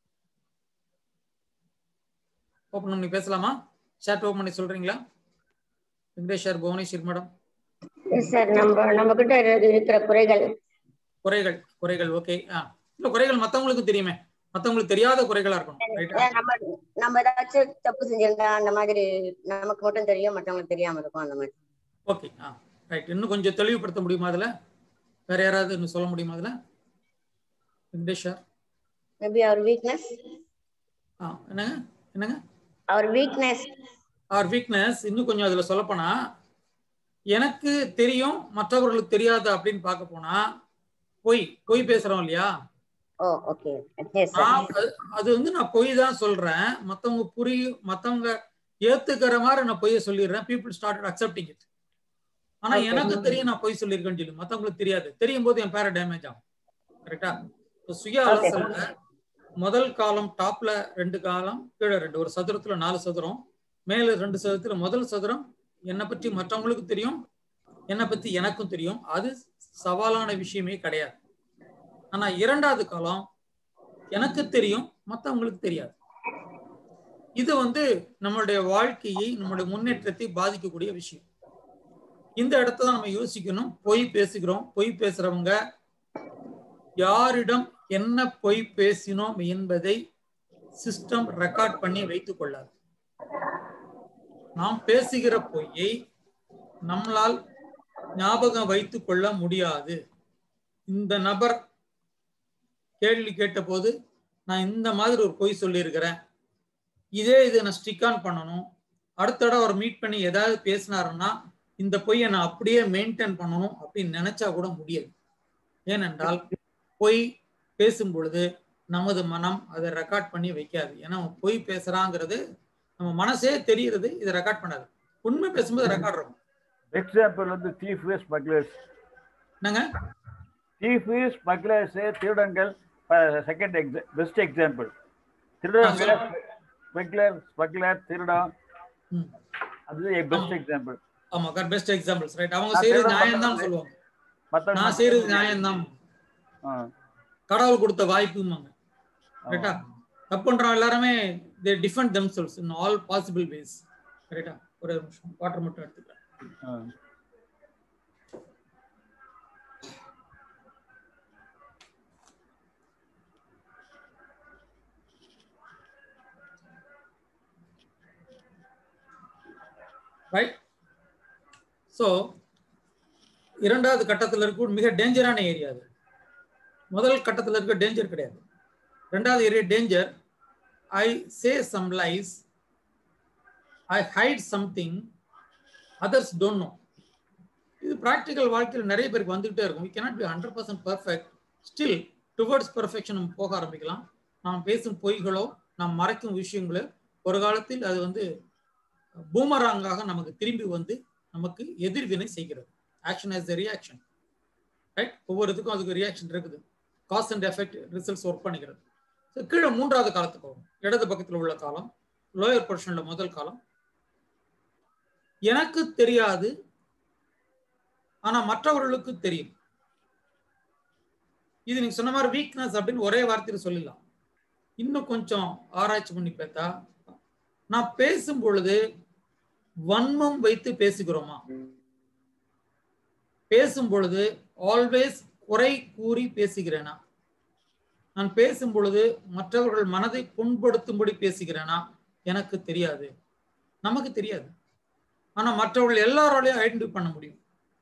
S1: ஓப்பன் பண்ணி பேசலாமா? சாட் ஓப்பன் பண்ணி சொல்றீங்களா? Venkatesh sir, Bhuvaneswar madam.
S2: Sir, நம்ம கிட்ட இருக்கிற
S1: குறைகள் ஓகே. இல்ல, குறைகள் மத்தவங்களுக்கு தெரியுமே, மத்தவங்களுக்கு தெரியாத குறைகளா இருக்கணும்.
S2: நம்ம ஏதாச்சும் தப்பு செஞ்சிருந்தா அந்த மாதிரி நமக்கு மட்டும் தெரியும், மத்தவங்களுக்கு தெரியாம இருக்கும், அந்த மாதிரி.
S1: Okay, right. இன்னும் கொஞ்சம் தெளிவுபடுத்த முடியுமா அதுல? வேற யாராவது இன்னும் சொல்ல முடியுமா அதுல? வெங்கடேஷ் சார்.
S2: மேபி அவர் வீக்னஸ்.
S1: என்னங்க
S2: அவர் வீக்னஸ்
S1: இன்னும் கொஞ்சம் அதுல சொல்லப்போனா, எனக்கு தெரியும் மற்றவர்களுக்கு தெரியாது அப்படின்னு பார்க்க போனா பொய் பேசுறோம் இல்லையா? அது வந்து நான் பொய் தான் சொல்றேன், மத்தவங்க புரியும், மத்தவங்க ஏத்துக்கிற மாதிரி நான் பொய்ய சொல்லிடுறேன். People started accepting it. ஆனா எனக்கு தெரியும் நான் பொய் சொல்லியிருக்கேன்னு சொல்லி, மத்தவங்களுக்கு தெரியாது. தெரியும் போது என் பேர டேமேஜ் ஆகும். கரெக்டா? சுய அலசல்ல முதல் காலம் டாப்ல 2 காலம், கீழே 2, ஒரு சதுரத்துல 4 சதுரம், மேல 2 சதுரத்துல முதல் சதுரம் என்னை பற்றி மற்றவங்களுக்கு தெரியும், என்னை பத்தி எனக்கும் தெரியும். அது சவாலான விஷயமே கிடையாது. ஆனா இரண்டாவது காலம் எனக்கு தெரியும், மற்றவங்களுக்கு தெரியாது. இது வந்து நம்மளுடைய வாழ்க்கையை, நம்மளுடைய முன்னேற்றத்தை பாதிக்கக்கூடிய விஷயம். இந்த இடத்த நம்ம யோசிக்கணும். பொய் பேசுகிறோம், பொய் பேசுறவங்க யாரிடம் என்ன பொய் பேசினோம் என்பதை சிஸ்டம் ரெக்கார்ட் பண்ணி வைத்துக் கொள்ளாது. நாம் பேசுகிற பொய்யை நம்மளால் ஞாபகம் வைத்துக் கொள்ள முடியாது. இந்த நபர் கேள்வி கேட்ட போது நான் இந்த மாதிரி ஒரு பொய் சொல்லியிருக்கிறேன், இதே இது நான் ஸ்டிக் ஆன் பண்ணணும், அடுத்த தடவை அவர் மீட் பண்ணி ஏதாவது பேசினாருன்னா இந்த பொய்யை நான் அப்படியே மெயின்டைன் பண்ணணும் அப்படின்னு நினைச்சா கூட முடியாது. ஏனென்றால் பொய் பேசும் பொழுது நமது மனம் அதை ரெக்கார்ட் பண்ணி வைக்காது. ஏன்னா பொய் பேசுறாங்கிறது நம்ம மனசே தெரியுறது, இதை ரெக்கார்ட் பண்ணாது. உண்மை பேசும்போது ரெக்கார்ட் இருக்கும்.
S3: எக்ஸாம்பிள் வந்து தீஃப் ஸ்மக்லர்ஸ்.
S1: என்னங்க?
S3: தீஃப் ஸ்மக்லர்ஸ் திருடங்கள் செகண்ட் பெஸ்ட் எக்ஸாம்பிள். திருடங்கள் ஸ்மக்லர் திருடம், அது பெஸ்ட் எக்ஸாம்பிள்.
S1: ஆமா, பெஸ்ட் எக்ஸாம்பிள்ஸ், ரைட். அவங்க செய்யறது நியாயம் தான் சொல்லுவாங்க, நான் செய்யறது நியாயம் தான், கடவுள் கொடுத்த வாய்ப்புமாங்க, ரைட்டா? தப்பு பண்றோம் எல்லாருமே they defend themselves in all possible ways, ரைட்டா? ஒரு நிமிஷம் வாட்டர் மட்டும் எடுத்துக்கலாம். ரைட். ஸோ இரண்டாவது கட்டத்தில் இருக்க மிக டேஞ்சரான ஏரியா அது. முதல் கட்டத்தில் இருக்க டேஞ்சர் கிடையாது. ரெண்டாவது area danger. I say some lies, I hide something, others don't know. இது ப்ராக்டிக்கல் வாழ்க்கையில் நிறைய பேருக்கு வந்துகிட்டே இருக்கும். We cannot be 100% perfect. Still towards perfection நம்ம போக ஆரம்பிக்கலாம். நாம் பேசும் பொய்களோ நாம் மறைக்கும் விஷயங்களோ ஒரு காலத்தில் அது வந்து பூமராங்காக நமக்கு திரும்பி வந்து நமக்கு எதிர்வினை செய்கிறது. Action as a reaction, right? ஒவ்வொருத்துக்கும் அதுக்கு ரியாக்ஷன் இருக்குது. Cause and effect results work பண்ணிக்கிறது. கீழே மூன்றாவது காலத்துக்கு வரும். இடது பக்கத்தில் உள்ள காலம், லோயர் போர்ஷன்ல முதல் காலம். எனக்கு தெரியாது ஆனா மற்றவர்களுக்கு தெரியும். இது நீங்க சொன்ன மாதிரி வீக்னஸ் அப்படின்னு ஒரே வார்த்தையில் சொல்லலாம். இன்னும் கொஞ்சம் ஆராய்ச்சி பண்ணி பார்த்தா, நான் பேசும் பொழுது வன்மம் வைத்து பேசுகிறோமா? பேசும் பொழுது ஆல்வேஸ் குறை கூறி பேசுகிறேனா? நான் பேசும் பொழுது மற்றவர்கள் மனதை புண்படுத்தும்படி பேசுகிறேனா? எனக்கு தெரியாது, நமக்கு தெரியாது. ஆனா மற்றவர்கள் எல்லாராலையும் ஐடென்டிஃபை பண்ண முடியும்.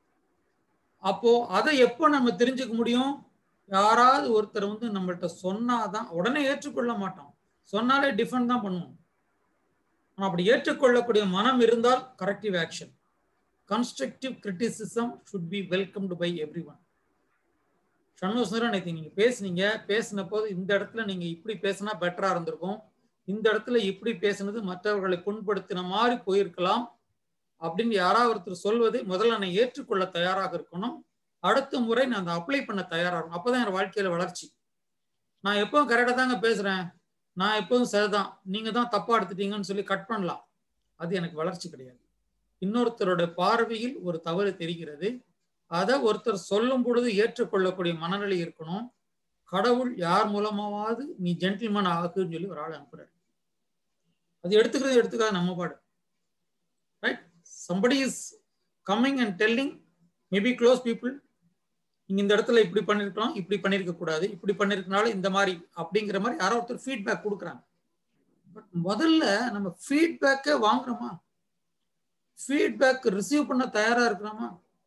S1: அப்போ அதை எப்போ நம்ம தெரிஞ்சுக்க முடியும்? யாராவது ஒருத்தர் வந்து நம்மள்கிட்ட சொன்னாதான். உடனே ஏற்றுக்கொள்ள மாட்டோம், சொன்னாலே டிஃபெண்ட் தான் பண்ணுவோம். ஆனால் அப்படி ஏற்றுக்கொள்ளக்கூடிய மனம் இருந்தால் corrective action, constructive criticism should be welcomed by everyone. Shanmugasundaram, நேற்று நீங்க பேசுனீங்க, பேசின போது இந்த இடத்துல நீங்க இப்படி பேசினா பெட்டரா இருந்திருக்கும், இந்த இடத்துல இப்படி பேசினது மற்றவர்களை புண்படுத்தின மாதிரி போயிருக்கலாம் அப்படின்னு யாராவது ஒருத்தர் சொல்வதை முதல்ல நான் ஏற்றுக்கொள்ள தயாராக இருக்கணும். அடுத்த முறை நான் அதை அப்ளை பண்ண தயாராக இருக்கணும். அப்போதான் என் வாழ்க்கையில வளர்ச்சி. நான் எப்பவும் கரெக்டாக தாங்க பேசுறேன், நான் எப்பவும் சரிதான், நீங்க தான் தப்பா எடுத்துட்டீங்கன்னு சொல்லி கட் பண்ணலாம். அது எனக்கு வளர்ச்சி கிடையாது. இன்னொருத்தரோட பார்வையில் ஒரு தவறு தெரிகிறது, அதை ஒருத்தர் சொல்லும் பொழுது ஏற்றுக்கொள்ளக்கூடிய மனநிலை இருக்கணும். கடவுள் யார் மூலமாவது நீ ஜென்டில்மேன் ஆகுன்னு சொல்லி ஒரு ஆள் அனுப்புறாரு. அது எடுத்துக்காது நம்ம பாடு, right? somebody is coming and telling, maybe close people, நீங்க இந்த இடத்துல இப்படி பண்ணிருக்கலாம், இப்படி பண்ணிருக்க கூடாது, இப்படி பண்ணிருக்கனால இந்த மாதிரி அப்படிங்கிற மாதிரி யாரோ ஒருத்தர் ஃபீட்பேக் கொடுக்குறாங்க. பட் முதல்ல நம்ம ஃபீட்பேக்கை வாங்குறோமா? ஃபீட்பேக் ரிசீவ் பண்ண தயாரா இருக்கிறோமா?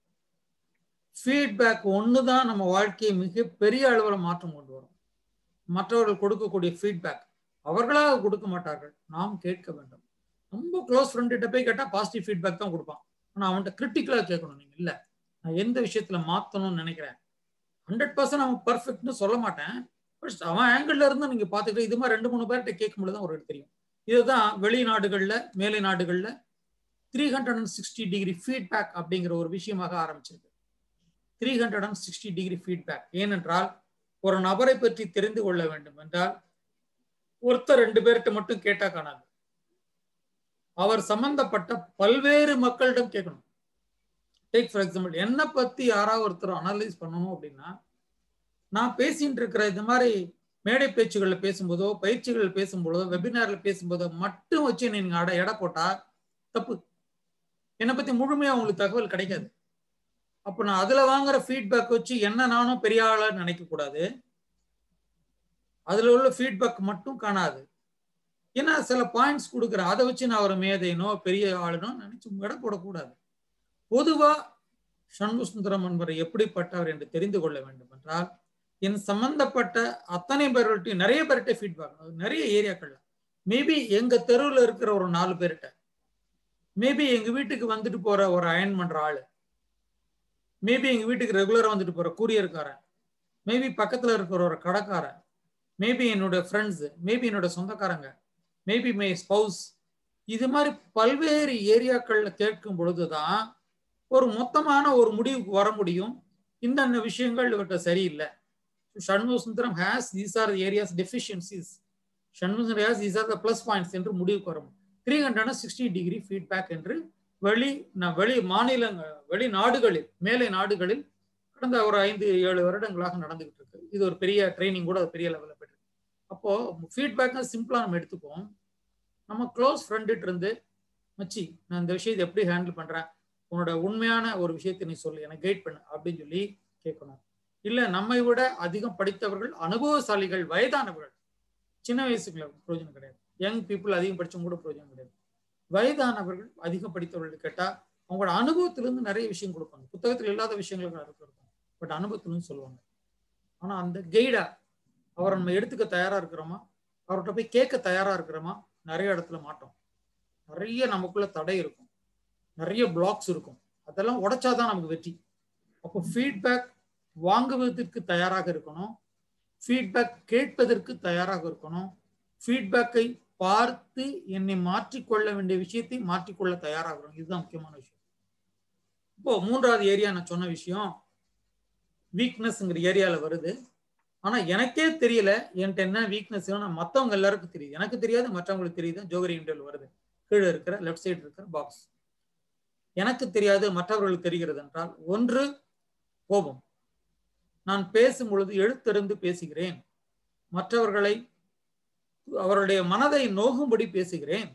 S1: ஃபீட்பேக் ஒண்ணுதான் நம்ம வாழ்க்கையை மிக பெரிய அளவில் மாற்றம் கொண்டு வரும். மற்றவர்கள் கொடுக்கக்கூடிய ஃபீட்பேக் அவர்களாக கொடுக்க மாட்டார்கள், நாம் கேட்க வேண்டும். ரொம்ப க்ளோஸ் ஃப்ரெண்ட்கிட்ட போய் கேட்டால் பாசிட்டிவ் ஃபீட்பேக் தான் கொடுப்பான். ஆனால் அவன்கிட்ட கிரிட்டிக்கலாக கேட்கணும். நீங்கள் இல்லை, நான் எந்த விஷயத்துல மாற்றணும்னு நினைக்கிறேன், 100% அவன் பர்ஃபெக்ட்னு சொல்ல மாட்டேன், பட் அவன் ஆங்கிள் இருந்து நீங்க பார்த்துக்கிட்டு இது மாதிரி 2-3 பேர்கிட்ட கேட்கும்போது தான் ஒரு தெரியும். இதுதான் வெளிநாடுகளில் மேலை நாடுகளில் 360 டிகிரி ஃபீட்பேக் அப்படிங்கிற ஒரு விஷயமாக ஆரம்பிச்சிருக்கு. 360 டிகிரி ஃபீட்பேக். ஏனென்றால் ஒரு நபரை பற்றி தெரிந்து கொள்ள வேண்டும் என்றால் ஒருத்தர் 2 பேர்கிட்ட மட்டும் கேட்டா காணாது, அவர் சம்பந்தப்பட்ட பல்வேறு மக்களிடம் கேட்கணும். டேக் ஃபார் எக்ஸாம்பிள், என்னை பத்தி யாராவது ஒருத்தர் அனலைஸ் பண்ணணும் அப்படின்னா, நான் பேசிட்டு இருக்கிற இந்த மாதிரி மேடை பேச்சுகளில் பேசும்போதோ, பயிற்சிகள் பேசும்போதோ, வெபினார்ல பேசும்போதோ மட்டும் வச்சு நீங்க எடை போட்டா தப்பு. என்னை பத்தி முழுமையா உங்களுக்கு தகவல் கிடைக்காது. அப்போ நான் அதுல வாங்குற ஃபீட்பேக் வச்சு என்ன நானும் பெரிய ஆளா நினைக்க கூடாது, அதுல உள்ள ஃபீட்பேக் மட்டும் காணாது. ஏன்னா சில பாயிண்ட்ஸ் கொடுக்குறேன், அதை வச்சு நான் ஒரு மேதைனோ பெரிய ஆளுனோ நினைச்சு எடை போடக்கூடாது. பொதுவா சண்முகசுந்தரம் என்பவர் எப்படிப்பட்டவர் என்று தெரிந்து கொள்ள வேண்டும் என்றால், என் சம்பந்தப்பட்ட அத்தனை பேர்கிட்டையும் நிறைய பேர்கிட்ட ஃபீட்பேக், நிறைய ஏரியாக்கள்ல மேபி எங்க தெருவில் இருக்கிற ஒரு 4 பேர்கிட்ட, மேபி எங்க வீட்டுக்கு வந்துட்டு போற ஒரு அயன் பண்ற ஆளு, மேபி எங்க வீட்டுக்கு ரெகுலரா வந்துட்டு போற கூரியர்காரன், மேபி பக்கத்துல இருக்கிற ஒரு கடைக்காரன், மேபி என்னோட ஃப்ரெண்ட்ஸ், மேபி என்னோட சொந்தக்காரங்க, மேபி மை ஸ்பவுஸ், இது மாதிரி பல்வேறு ஏரியாக்கள்ல கேட்கும் பொழுதுதான் ஒரு மொத்தமான ஒரு முடிவுக்கு வர முடியும். இந்த விஷயங்கள் இவர்கிட்ட சரியில்லை. Shanmugha Sundaram has these are the areas deficiencies. Shanmugha Sundaram has these are the plus points என்று முடிவுக்கு வரும். 360 டிகிரி ஃபீட்பேக் என்று வெளி மாநிலங்கள், வெளிநாடுகளில், மேலை நாடுகளில் கடந்த ஒரு 5-7 வருடங்களாக நடந்துகிட்டு இருக்கு. இது ஒரு பெரிய ட்ரைனிங் கூட பெரிய லெவலில் போயிட்டு. அப்போ ஃபீட்பேக் சிம்பிளா நம்ம எடுத்துப்போம். நம்ம க்ளோஸ் ஃப்ரெண்டுட்டு இருந்து, மச்சி நான் இந்த விஷயத்தை எப்படி ஹேண்டில் பண்றேன், உன்னோட உண்மையான ஒரு விஷயத்தை நீ சொல்லு, எனக்கு கைட் பண்ணு அப்படின்னு சொல்லி கேட்கணும். இல்ல நம்மை விட அதிகம் படித்தவர்கள், அனுபவசாலிகள், வயதானவர்கள், சின்ன வயசுக்குள்ள பிரயோஜனம் கிடையாது. யங் பீப்புள் அதிகம் படிச்சவங்க கூட பிரயோஜனம் கிடையாது. வயதானவர்கள் அதிகம் படித்தவர்கள் கேட்டா அவங்களோட அனுபவத்திலிருந்து நிறைய விஷயம் கொடுப்பாங்க. புத்தகத்தில் இல்லாத விஷயங்களுக்கு இருக்கும், பட் அனுபவத்திலிருந்து சொல்லுவாங்க. ஆனா அந்த கைடா அவரை நம்ம எடுத்துக்க தயாரா இருக்கிறோமா, அவர்கிட்ட போய் கேட்க தயாரா இருக்கிறோமா, நிறைய இடத்துல மாட்டோம். நிறைய நமக்குள்ள தடை இருக்கும், நிறைய பிளாக்ஸ் இருக்கும். அதெல்லாம் உடைச்சாதான் நமக்கு வெற்றி. அப்போ ஃபீட்பேக் வாங்குவதற்கு தயாராக இருக்கணும், ஃபீட்பேக் கேட்பதற்கு தயாராக இருக்கணும், ஃபீட்பேக்கை பார்த்து என்னை மாற்றிக்கொள்ள வேண்டிய விஷயத்தை மாற்றிக்கொள்ள தயாராகிறோம். இதுதான் முக்கியமான விஷயம். இப்போ 3வது ஏரியா நான் சொன்ன விஷயம் வீக்னஸ்ங்கிற ஏரியால வருது. ஆனா எனக்கே தெரியல என்கிட்ட என்ன வீக்னஸ், மற்றவங்க எல்லாருக்கும் தெரியுது, எனக்கு தெரியாது, மற்றவங்களுக்கு தெரியுது. ஜோகரி இண்டல் வருது, கீழே இருக்கிற லெஃப்ட் சைடு இருக்கிற பாக்ஸ். எனக்கு தெரியாது, மற்றவர்களுக்கு தெரிகிறது என்றால், ஒன்று கோபம். நான் பேசும் பொழுது எழுத்தறிந்து பேசுகிறேன், மற்றவர்களை அவருடைய மனதை நோகும்படி பேசுகிறேன்,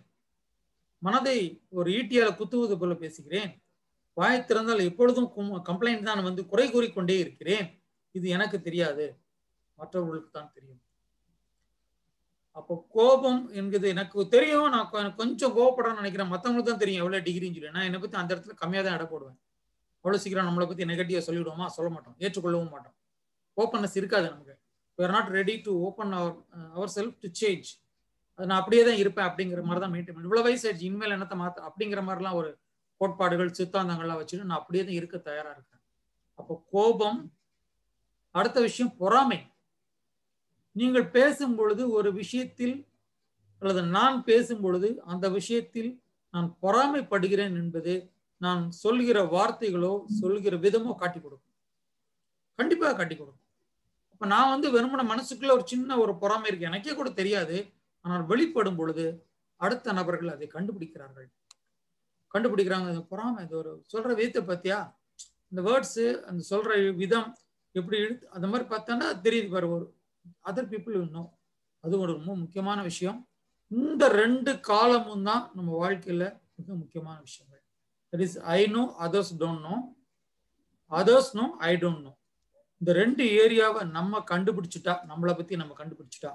S1: மனதை ஒரு ஈட்டியால குத்துவது போல பேசுகிறேன், வாய் திறந்தால் எப்பொழுதும் கம்ப்ளைண்ட் தான், வந்து குறை கூறிக்கொண்டே இருக்கிறேன். இது எனக்கு தெரியாது, மற்றவர்களுக்கு தான் தெரியும். அப்போ கோபம் என்கிறது எனக்கு தெரியும், நான் கொஞ்சம் கோபப்படணும்னு நினைக்கிறேன், மற்றவங்களுக்கு தான் தெரியும் எவ்வளவு டிகிரின்னு சொல்லி. நான் என்னை பத்தி அந்த இடத்துல கம்மியாக தான் எடை போடுவேன். அவ்வளவு சீக்கிரம் நம்மளை பத்தி நெகட்டிவா சொல்லிவிடுவோமா, சொல்ல மாட்டோம், ஏற்றுக்கொள்ளவும் மாட்டோம். ஓப்பன்னஸ் இருக்காது நமக்கு. we are not ready to open ourselves to change. அது நான் அப்படியே தான் இருப்பேன் அப்படிங்கிற மாதிரி தான் மெயின்டைன். இவ்வளவு வயசு ஆயிடுச்சு, இனிமேல் என்னத்தை மாத்த அப்படிங்கிற மாதிரிலாம் ஒரு கோட்பாடுகள், சித்தாந்தங்கள்லாம் வச்சுட்டு நான் அப்படியே தான் இருக்க தயாரா இருக்கேன். அப்போ கோபம். அடுத்த விஷயம் பொறாமை. நீங்கள் பேசும் பொழுது ஒரு விஷயத்தில், அல்லது நான் பேசும் பொழுது அந்த விஷயத்தில் நான் பொறாமைப்படுகிறேன் என்பது நான் சொல்கிற வார்த்தைகளோ சொல்கிற விதமோ காட்டி கொடுக்கும், கண்டிப்பாக காட்டி கொடுக்கும். அப்ப நான் வந்து வெறுமன மனசுக்குள்ள ஒரு சின்ன ஒரு பொறாமை இருக்கு, எனக்கே கூட தெரியாது, ஆனால் வெளிப்படும் பொழுது அடுத்த நபர்கள் அதை கண்டுபிடிக்கிறாங்க. பொறாமை, இது ஒரு சொல்ற விதத்தை பத்தியா, இந்த வேர்ட்ஸ், அந்த சொல்ற விதம் எப்படி இழுத்து, அந்த மாதிரி பார்த்தாண்டா தெரியுது பாரு, ஒரு அதர் பீப்புள் இன்னும். அது ஒரு ரொம்ப முக்கியமான விஷயம். இந்த 2 காலமும் தான் நம்ம வாழ்க்கையில மிக முக்கியமான விஷயங்கள். That is I know, others don't know, others know, I don't know. இந்த 2 ஏரியாவை நம்ம கண்டுபிடிச்சிட்டா, நம்மளை பத்தி நம்ம கண்டுபிடிச்சிட்டா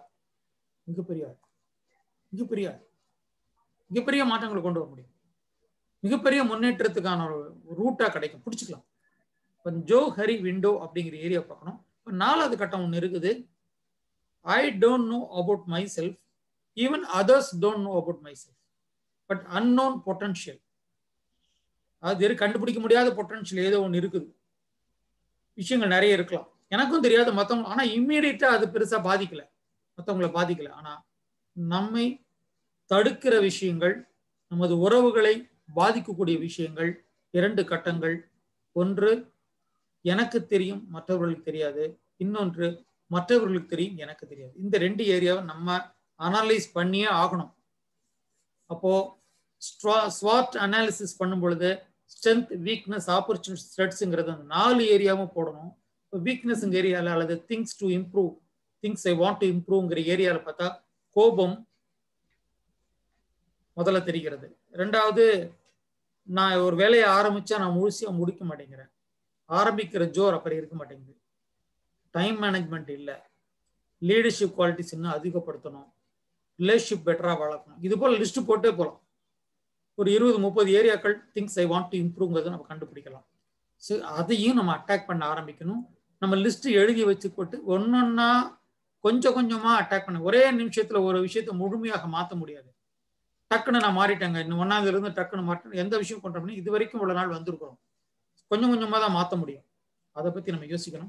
S1: மிகப்பெரிய மாற்றங்களை கொண்டு வர முடியும். மிகப்பெரிய முன்னேற்றத்துக்கான ஒரு ரூட்டா கிடைக்கும், பிடிச்சிக்கலாம். இப்போ ஜோஹரி விண்டோ அப்படிங்கிற ஏரியா பார்க்கணும். இப்போ 4வது கட்டம் ஒன்று இருக்குது. I don't know about myself, even others don't know about myself, but unknown potential. அது கண்டுபிடிக்க முடியாத பொட்டன்ஷியல் ஏதோ ஒன்று இருக்குது. விஷயங்கள் நிறைய இருக்கலாம், எனக்கும் தெரியாது, மற்றவங்க. ஆனால் இம்மீடியட்டா அது பெருசா பாதிக்கல, மற்றவங்களை பாதிக்கல. ஆனா நம்மை தடுக்கிற விஷயங்கள், நமது உறவுகளை பாதிக்கக்கூடிய விஷயங்கள் 2 கட்டங்கள். ஒன்று எனக்கு தெரியும், மற்றவர்களுக்கு தெரியாது. இன்னொன்று மற்றவர்களுக்கு தெரியும், எனக்கு தெரியாது. இந்த 2 ஏரியாவை நம்ம அனலைஸ் பண்ணியே ஆகணும். அப்போ ஸ்வாட் அனாலிசிஸ் பண்ணும் பொழுது ஸ்ட்ரென்த், வீக்னஸ், ஆப்பர்ச்சுனிட்டி, த்ரெட்ஸ்ங்கிறது 4 ஏரியாவும் போடணும். இப்போ வீக்னஸ் ஏரியாவில், அல்லது things to improve, things I want to இம்ப்ரூவ்ங்கிற ஏரியாவில் பார்த்தா கோபம் முதல்ல தெரிகிறது. 2வது, நான் ஒரு வேலையை ஆரம்பிச்சா நான் முழுசியா முடிக்க மாட்டேங்கிறேன், ஆரம்பிக்கிற ஜோர் அப்படி இருக்க மாட்டேங்குது. டைம் மேனேஜ்மெண்ட் இல்லை, லீடர்ஷிப் குவாலிட்டிஸ் இன்னும் அதிகப்படுத்தணும், ரிலேஷன்ஷிப் பெட்டரா வளர்க்கணும். இது போல லிஸ்ட் போட்டே போகலாம். ஒரு 20-30 ஏரியாக்கள் திங்ஸ் ஐ வாண்ட் டு இம்ப்ரூவ்ங்கிறத நம்ம கண்டுபிடிக்கலாம். ஸோ அதையும் நம்ம அட்டாக் பண்ண ஆரம்பிக்கணும். நம்ம லிஸ்ட் எழுதி வச்சு போட்டு ஒன்னொன்னா கொஞ்சம் கொஞ்சமா அட்டாக் பண்ண ஒரே நிமிஷத்துல ஒரு விஷயத்தை முழுமையாக மாற்ற முடியாது. டக்குன்னு நான் மாறிட்டேங்க, இன்னும் 1ஆவதுல இருந்து டக்குன்னு மாற்ற எந்த விஷயம் பண்றோம்னா இது வரைக்கும் இவ்வளவு நாள் வந்திருக்கிறோம், கொஞ்சம் கொஞ்சமா தான் மாற்ற முடியும். அதை பத்தி நம்ம யோசிக்கணும்.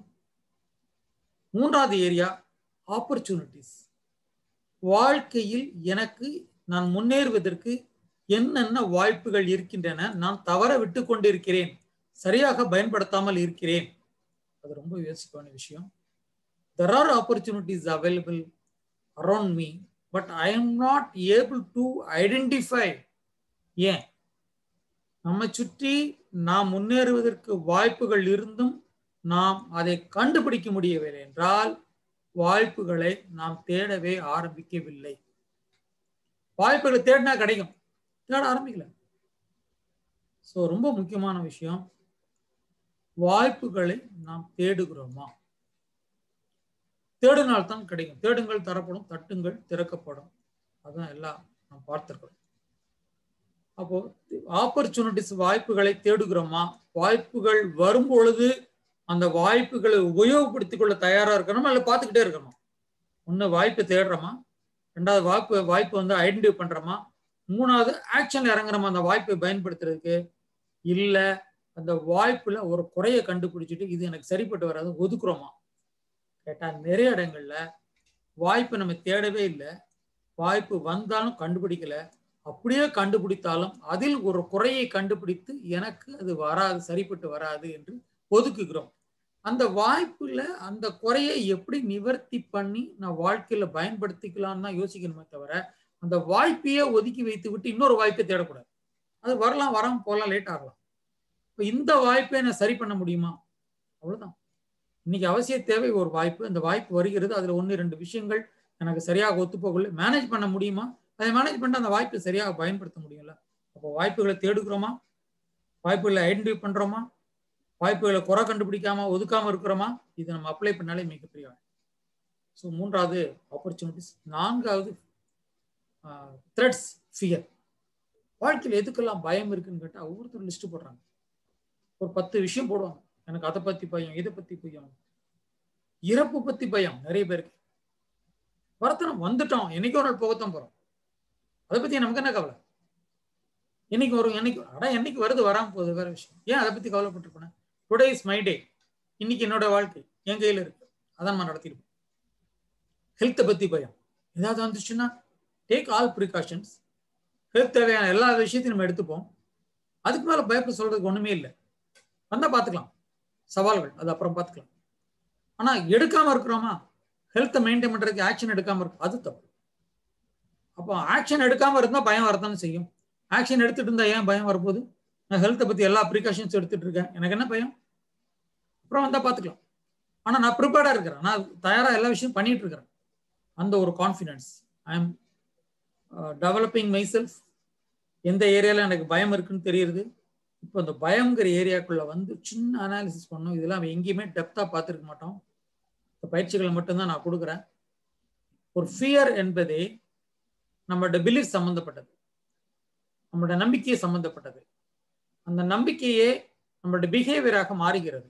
S1: 3வது ஏரியா ஆப்பர்ச்சுனிட்டிஸ். வாழ்க்கையில் எனக்கு நான் முன்னேறுவதற்கு என்னென்ன வாய்ப்புகள் இருக்கின்றன, நான் தவற விட்டு கொண்டிருக்கிறேன், சரியாக பயன்படுத்தாமல் இருக்கிறேன். அது ரொம்ப யோசிக்க வேண்டிய விஷயம். There are opportunities available around me, but I am not able to identify. ஏன் நம்மை சுற்றி நாம் முன்னேறுவதற்கு வாய்ப்புகள் இருந்தும் நாம் அதை கண்டுபிடிக்க முடியவில்லை என்றால் வாய்ப்புகளை நாம் தேடவே ஆரம்பிக்கவில்லை. வாய்ப்புகளை தேடினா கிடைக்கும், தேட ஆரம்பிக்கல. ஸோ ரொம்ப முக்கியமான விஷயம், வாய்ப்புகளை நாம் தேடுகிறோமா? தேடினால்தான் கிடைக்கும். தேடுங்கள் தரப்படும், தட்டுங்கள் திறக்கப்படும். அதுதான் எல்லாம் நாம் பார்த்திருக்கிறோம். அப்போ ஆப்பர்ச்சுனிட்டிஸ், வாய்ப்புகளை தேடுகிறோமா? வாய்ப்புகள் வரும் பொழுது அந்த வாய்ப்புகளை உபயோகப்படுத்திக் கொள்ள தயாரா இருக்கணுமா, இல்லை பார்த்துக்கிட்டே இருக்கணுமா? ஒன்று வாய்ப்பு தேடுறோமா, 2வது வாய்ப்பு வந்து ஐடென்டிஃபை பண்றோமா, 3வது ஆக்ஷன்ல இறங்குறோமா அந்த வாய்ப்பை பயன்படுத்துறதுக்கு, இல்ல அந்த வாய்ப்புல ஒரு குறையை கண்டுபிடிச்சிட்டு இது எனக்கு சரிப்பட்டு வராது ஒதுக்குறோமா? கேட்டா நிறைய இடங்கள்ல வாய்ப்பு நம்ம தேடவே இல்லை, வாய்ப்பு வந்தாலும் கண்டுபிடிக்கல, அப்படியே கண்டுபிடித்தாலும் அதில் ஒரு குறையை கண்டுபிடித்து எனக்கு அது வராது, சரிப்பட்டு வராது என்று ஒதுக்குகிறோம். அந்த வாய்ப்புல அந்த குறையை எப்படி நிவர்த்தி பண்ணி நான் வாழ்க்கையில பயன்படுத்திக்கலாம்னு தான் யோசிக்கணுமே தவிர அந்த வாய்ப்பையே ஒதுக்கி வைத்து விட்டு இன்னொரு வாய்ப்பை தேடக்கூடாது. அது வரலாம், வராம போகலாம், லேட் ஆகலாம். இப்போ இந்த வாய்ப்பை நான் சரி பண்ண முடியுமா? அவ்வளவுதான். இன்னைக்கு அவசிய தேவை ஒரு வாய்ப்பு, அந்த வாய்ப்பு வருகிறது, அதுல 1-2 விஷயங்கள் எனக்கு சரியாக ஒத்துப்போகல, மேனேஜ் பண்ண முடியுமா? அதை மேனேஜ் பண்ணிட்டு அந்த வாய்ப்பை சரியாக பயன்படுத்த முடியும்ல. அப்போ வாய்ப்புகளை தேடுகிறோமா, வாய்ப்புகளை ஐடென்டிஃபை பண்றோமா, வாய்ப்புகளை குறை கண்டுபிடிக்காம ஒதுக்காம இருக்கிறோமா? இது நம்ம அப்ளை பண்ணாலே மிகப்பெரிய. ஸோ 3வது ஆப்பர்ச்சுனிட்டிஸ். 4வது த்ரெட்ஸ், ஃபியர். வாழ்க்கையில் எதுக்கெல்லாம் பயம் இருக்குன்னு கேட்டா ஒவ்வொருத்தரும் லிஸ்ட் போடுறாங்க. ஒரு 10 விஷயம் போடுவாங்க. எனக்கு அதை பத்தி பயம், இதை பத்தி பயம், இறப்பு பத்தி பயம் நிறைய பேருக்கு. வரத்தனம் வந்துட்டோம், என்னைக்கு ஒரு நாள் போகத்தான் போறோம், அதை பத்தி நமக்கு என்ன கவலை? என்னைக்கு வரும், என்னைக்கு வருது, வராம போகுது, வேற விஷயம். ஏன் அதை பத்தி கவலைப்பட்டிருப்பேன்? டுடே இஸ் மை டே, இன்னைக்கு என்னோட வாழ்க்கை என் கையில இருக்கு, அதான் நான் நடத்திருப்பேன். ஹெல்த்தை பத்தி பயம், ஏதாவது வந்துச்சுன்னா டேக் ஆல் ப்ரிகாஷன்ஸ். ஹெல்த் தேவையான எல்லா விஷயத்தையும் நம்ம எடுத்துப்போம். அதுக்கு மேல பயப்பட சொல்றதுக்கு ஒண்ணுமே இல்லை. வந்தா பாத்துக்கலாம், சவால்கள் அது அப்புறம் பாத்துக்கலாம். ஆனா எடுக்காம இருக்கிறோமா, ஹெல்த்தை மெயின்டைன் பண்றதுக்கு ஆக்ஷன் எடுக்காம இருக்கு, அது தப்பு. அப்போ ஆக்ஷன் எடுக்காம இருந்தா பயம் வரத்தானே செய்யும். ஆக்ஷன் எடுத்துட்டு இருந்தா ஏன் பயம் வரப்போகுது? நான் ஹெல்த்தை பத்தி எல்லா ப்ரிகாஷன்ஸ் எடுத்துட்டு இருக்கேன், எனக்கு என்ன பயம்? அப்புறம் வந்தா பாத்துக்கலாம். ஆனா நான் ப்ரிப்பேர்டா இருக்கிறேன், நான் தயாரா எல்லா விஷயம் பண்ணிட்டு இருக்கிறேன். அந்த ஒரு confidence, I am developing myself. எந்த ஏரியால எனக்கு பயம் இருக்குன்னு தெரியுது. இப்போ அந்த பயம்ங்கிற ஏரியாக்குள்ள வந்து சின்ன அனாலிசிஸ் பண்ணணும். இதெல்லாம் எங்கேயுமே டெப்தா பார்த்துருக்க மாட்டோம். இந்த பயிற்சிகளை மட்டும்தான் நான் கொடுக்குறேன். ஒரு ஃபியர் என்பதே நம்மளோட பிலீஃப் சம்பந்தப்பட்டது, நம்மளோட நம்பிக்கையை சம்பந்தப்பட்டது. அந்த நம்பிக்கையே நம்மளோட பிஹேவியராக மாறுகிறது.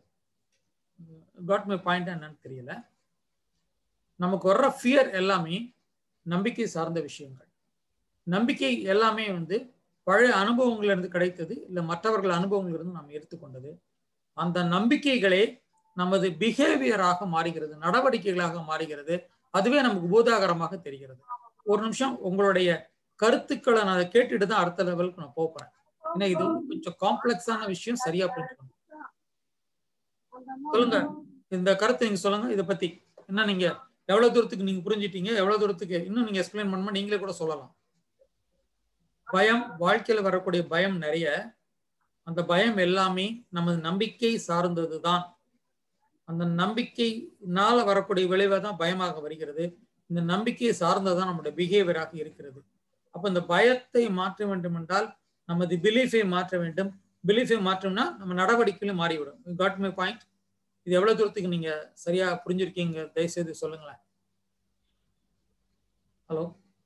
S1: காட் மை பாயிண்ட் என்னன்னு தெரியல. நமக்கு வர்ற ஃபியர் எல்லாமே நம்பிக்கை சார்ந்த விஷயங்கள். நம்பிக்கை எல்லாமே வந்து பழைய அனுபவங்கள்ல இருந்து கிடைத்தது, இல்லை மற்றவர்கள் அனுபவங்களிலிருந்து நாம் எடுத்துக்கொண்டது. அந்த நம்பிக்கைகளே நமது பிஹேவியராக மாறுகிறது, நடவடிக்கைகளாக மாறுகிறது. அதுவே நமக்கு பூதாகரமாக தெரிகிறது. ஒரு நிமிஷம் உங்களுடைய கருத்துக்களை நான் அதை கேட்டுட்டு தான் அடுத்த லெவலுக்கு நான் போறேன். ஏன்னா இது வந்து கொஞ்சம் காம்ப்ளெக்ஸான விஷயம், சரியா புரிஞ்சுக்கணும். சொல்லுங்க, இந்த கருத்தை நீங்க சொல்லுங்க. இதை பத்தி என்ன, நீங்க எவ்வளவு தூரத்துக்கு நீங்க புரிஞ்சிட்டீங்க, எவ்வளவு தூரத்துக்கு இன்னும் நீங்க எக்ஸ்பிளைன் பண்ணுமா, நீங்களே கூட சொல்லலாம். பயம், வாழ்க்கையில வரக்கூடிய பயம் நிறைய. அந்த பயம் எல்லாமே நமது நம்பிக்கை சார்ந்ததுதான். அந்த நம்பிக்கையினால வரக்கூடிய விளைவை தான் பயமாக வருகிறது. இந்த நம்பிக்கையை சார்ந்ததான் நம்முடைய பிஹேவியராக இருக்கிறது. அப்ப இந்த பயத்தை மாற்ற வேண்டும் என்றால் நமது பிலீஃபை மாற்ற வேண்டும். பிலீஃபை மாற்றோம்னா நம்ம நடவடிக்கையிலும் மாறிவிடும். Got my point. இது எவ்வளவு தூரத்துக்கு நீங்க சரியா புரிஞ்சிருக்கீங்க, தயவுசெய்து சொல்லுங்களேன். ஹலோ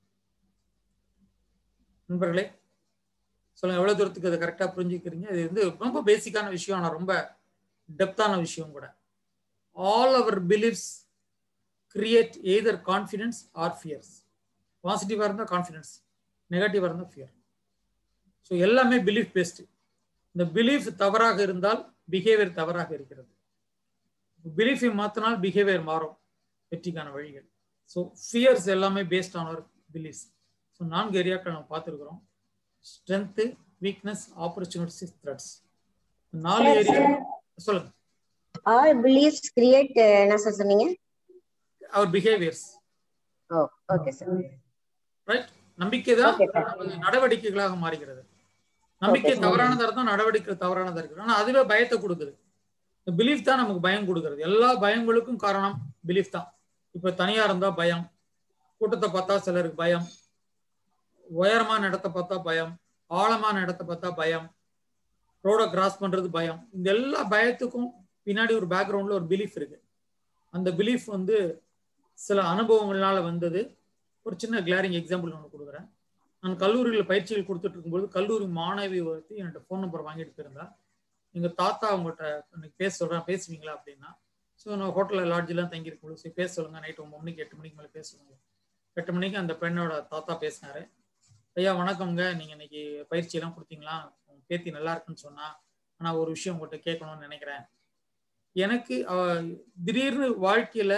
S1: நண்பர்களே, சொல்லுங்க, எவ்வளவு தூரத்துக்கு அதை கரெக்டா புரிஞ்சுக்கிறீங்க? இது வந்து ரொம்ப பேசிக்கான விஷயம், ஆனால் ரொம்ப டெப்தான விஷயம் கூட. all our beliefs create either confidence or fears. பாசிட்டிவா இருந்தா கான்ஃபிடன்ஸ், நெகட்டிவா இருந்தா ஃபியர். ஸோ எல்லாமே பிலீஃப் பேஸ்டு. இந்த பிலீஃப் தவறாக இருந்தால் பிஹேவியர் தவறாக இருக்கிறது. பிலீஃபை மாற்றினால் பிஹேவியர் மாறும், வெற்றிக்கான வழிகள். ஸோ ஃபியர்ஸ் எல்லாமே based on our beliefs. So 4 ஏரியாக்கள் நம்ம பார்த்துருக்குறோம். Strength, weakness, opportunities, threats. 4 area சொல்லுங்க.
S2: All beliefs create என்ன சார் சொன்னீங்க?
S1: Our behaviors.
S2: Oh, okay sir.
S1: Right? நம்பிக்கை தான் நடவடிக்கைகளாக மாறுகிறது. நம்பிக்கை தவறானதா இருந்தா நடவடிக்கை தவறானதா இருக்கு. ஆனா அதுவே பயத்தை கொடுக்குது. இந்த பிலீஃப் தான் நமக்கு பயம் கொடுக்கிறது. எல்லா பயங்களுக்கும் காரணம் பிலீஃப் தான். இப்ப தனியா இருந்தா பயம், கூட்டத்தை பார்த்தா சிலருக்கு பயம், உயரமான இடத்தை பார்த்தா பயம், ஆழமான இடத்தை பார்த்தா பயம், ரோட கிராஸ் பண்றது பயம். இந்த எல்லா பயத்துக்கும் பின்னாடி ஒரு பேக்ரவுண்ட்ல ஒரு பிலீஃப் இருக்கு. அந்த பிலீஃப் வந்து சில அனுபவங்களால வந்தது. ஒரு சின்ன கிளாரிங் எக்ஸாம்பிள் ஒன்று கொடுக்குறேன். நான் கல்லூரியில் பயிற்சிகள் கொடுத்துட்டு இருக்கும்போது கல்லூரி மாணவி ஒருத்தி என்கிட்ட ஃபோன் நம்பர் வாங்கிட்டு போயிருந்தா. எங்கள் தாத்தா அவங்ககிட்ட எனக்கு பேச சொல்கிறேன், பேசுவீங்களா அப்படின்னா. ஸோ நான் ஹோட்டலில் லாட்ஜெலாம் தங்கியிருக்கும் போது பேச சொல்லுங்கள், நைட்டு 9 மணிக்கு 8 மணிக்கு மேலே பேசுவாங்க. 8 மணிக்கு அந்த பெண்ணோட தாத்தா பேசினாரு. ஐயா வணக்கங்க, நீங்கள் இன்னைக்கு பயிற்சியெல்லாம் கொடுத்தீங்களா, பேத்தி நல்லா இருக்குன்னு சொன்னா, ஆனால் ஒரு விஷயம் உங்கள்கிட்ட கேட்கணும்னு நினைக்கிறேன். எனக்கு திடீர்னு வாழ்க்கையில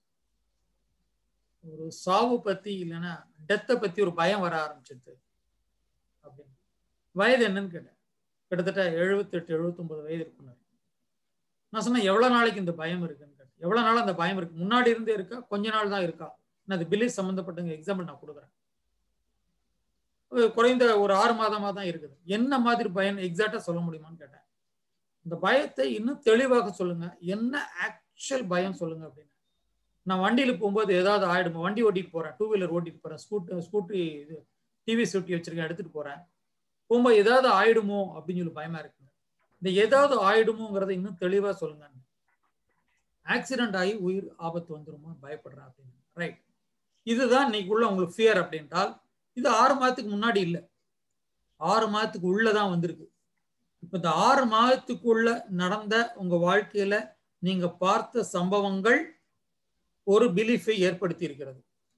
S1: ஒரு சாவு பத்தி இல்லைன்னா டெத்தை பத்தி ஒரு பயம் வர ஆரம்பிச்சிருது அப்படின்னு. வயது என்னன்னு கேட்டேன். கிட்டத்தட்ட 78-79 வயது இருக்குன்னு. நான் சொன்னேன், எவ்வளவு நாளைக்கு இந்த பயம் இருக்குன்னு கேட்டேன். எவ்வளவு நாள் அந்த பயம் இருக்கு? முன்னாடி இருந்தே இருக்கா, கொஞ்ச நாள் தான் இருக்கா? அது பிலீஃப் சம்பந்தப்பட்ட எக்ஸாம்பிள் நான் கொடுக்குறேன். குறைந்த ஒரு 6 மாதமா தான் இருக்குது. என்ன மாதிரி பயம் எக்ஸாக்டா சொல்ல முடியுமான்னு கேட்டேன். இந்த பயத்தை இன்னும் தெளிவாக சொல்லுங்க, என்ன ஆக்சுவல் பயம் சொல்லுங்க அப்படின்னு. நான் வண்டியில போகும்போது ஏதாவது ஆயிடுமா, வண்டி ஓட்டிட்டு போறேன், 2 வீலர் ஓட்டிட்டு போறேன், ஸ்கூட்டி இது டிவி ஸ்கூட்டி வச்சிருக்கேன், எடுத்துட்டு போறேன், போகும்போது ஏதாவது ஆயிடுமோ அப்படின்னு சொல்லி பயமா இருக்குங்க. இந்த ஏதாவது ஆயிடுமோங்கிறத இன்னும் தெளிவா சொல்லுங்க. ஆக்சிடென்ட் ஆகி உயிர் ஆபத்து வந்துருமோ பயப்படுறேன் அப்படின்னு. ரைட், இதுதான் இன்னைக்குள்ள உங்களுக்கு ஃபியர் அப்படின்றால் இது 6 மாதத்துக்கு முன்னாடி இல்லை, 6 மாதத்துக்கு உள்ளதான் வந்திருக்கு. இப்ப இந்த 6 மாதத்துக்குள்ள நடந்த உங்க வாழ்க்கையில நீங்க பார்த்த சம்பவங்கள் ஒரு பிலீஃபை ஏற்படுத்தி இருக்கிறது.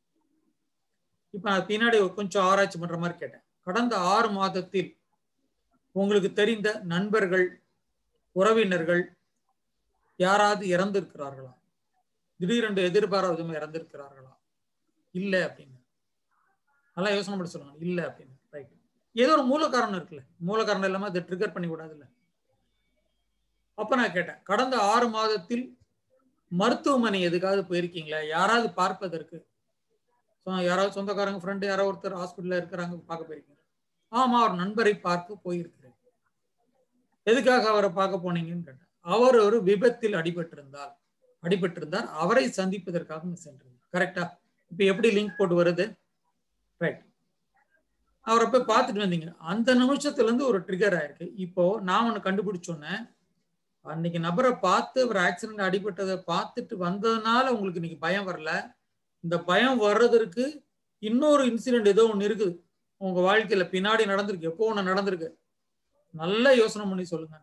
S1: இப்ப நான் பின்னாடி கொஞ்சம் ஆராய்ச்சி பண்ற மாதிரி கேட்டேன். கடந்த 6 மாதத்தில் உங்களுக்கு தெரிந்த நண்பர்கள், உறவினர்கள் யாராவது இறந்திருக்கிறார்களா? திடீரென்று எதிர்பாராத விதமா இறந்திருக்கிறார்களா? இல்லை அப்படின்னு நல்லா யோசனை பண்ணி சொல்லுங்க. இல்லை அப்படின்னு. ரைட், ஏதோ ஒரு மூல காரணம் இருக்குல்ல, மூல காரணம் இல்லாம அதை ட்ரிகர் பண்ணி விடாதுல்ல. அப்ப நான் கேட்டேன், கடந்த 6 மாதத்தில் மருத்துவமனை எதுக்காவது போயிருக்கீங்களா? யாராவது பார்ப்பதற்கு, யாராவது சொந்தக்காரங்க, ஃப்ரெண்டு யாராவது ஒருத்தர் ஹாஸ்பிட்டல்ல இருக்கிறாங்க, பார்க்க போயிருக்கீங்க? ஆமா, அவர் நண்பரை பார்க்க போயிருக்கிறேன். எதுக்காக அவரை பார்க்க போனீங்கன்னு கேட்டேன். அவர் ஒரு விபத்தில் அடிபட்டிருந்தார், அவரை சந்திப்பதற்காக சென்றிருந்தார். கரெக்டா? இப்ப எப்படி லிங்க் போட்டு வருது? ரைட், அவரை போய் பார்த்துட்டு வந்தீங்க, அந்த நிமிஷத்துல இருந்து ஒரு ட்ரிகர் ஆயிருக்கு. இப்போ நான் ஒண்ணு கண்டுபிடிச்சோன்னே, அன்னைக்கு நபரை பார்த்து ஒரு ஆக்சிடென்ட் அடிபட்டதை பார்த்துட்டு வந்ததுனால உங்களுக்கு இன்னைக்கு பயம் வரல. இந்த பயம் வர்றதற்கு இன்னொரு இன்சிடென்ட் ஏதோ ஒண்ணு இருக்குது உங்க வாழ்க்கையில, பின்னாடி நடந்திருக்கு, எப்போ ஒண்ணு நடந்திருக்கு. நல்லா யோசனை பண்ணி சொல்லுங்க.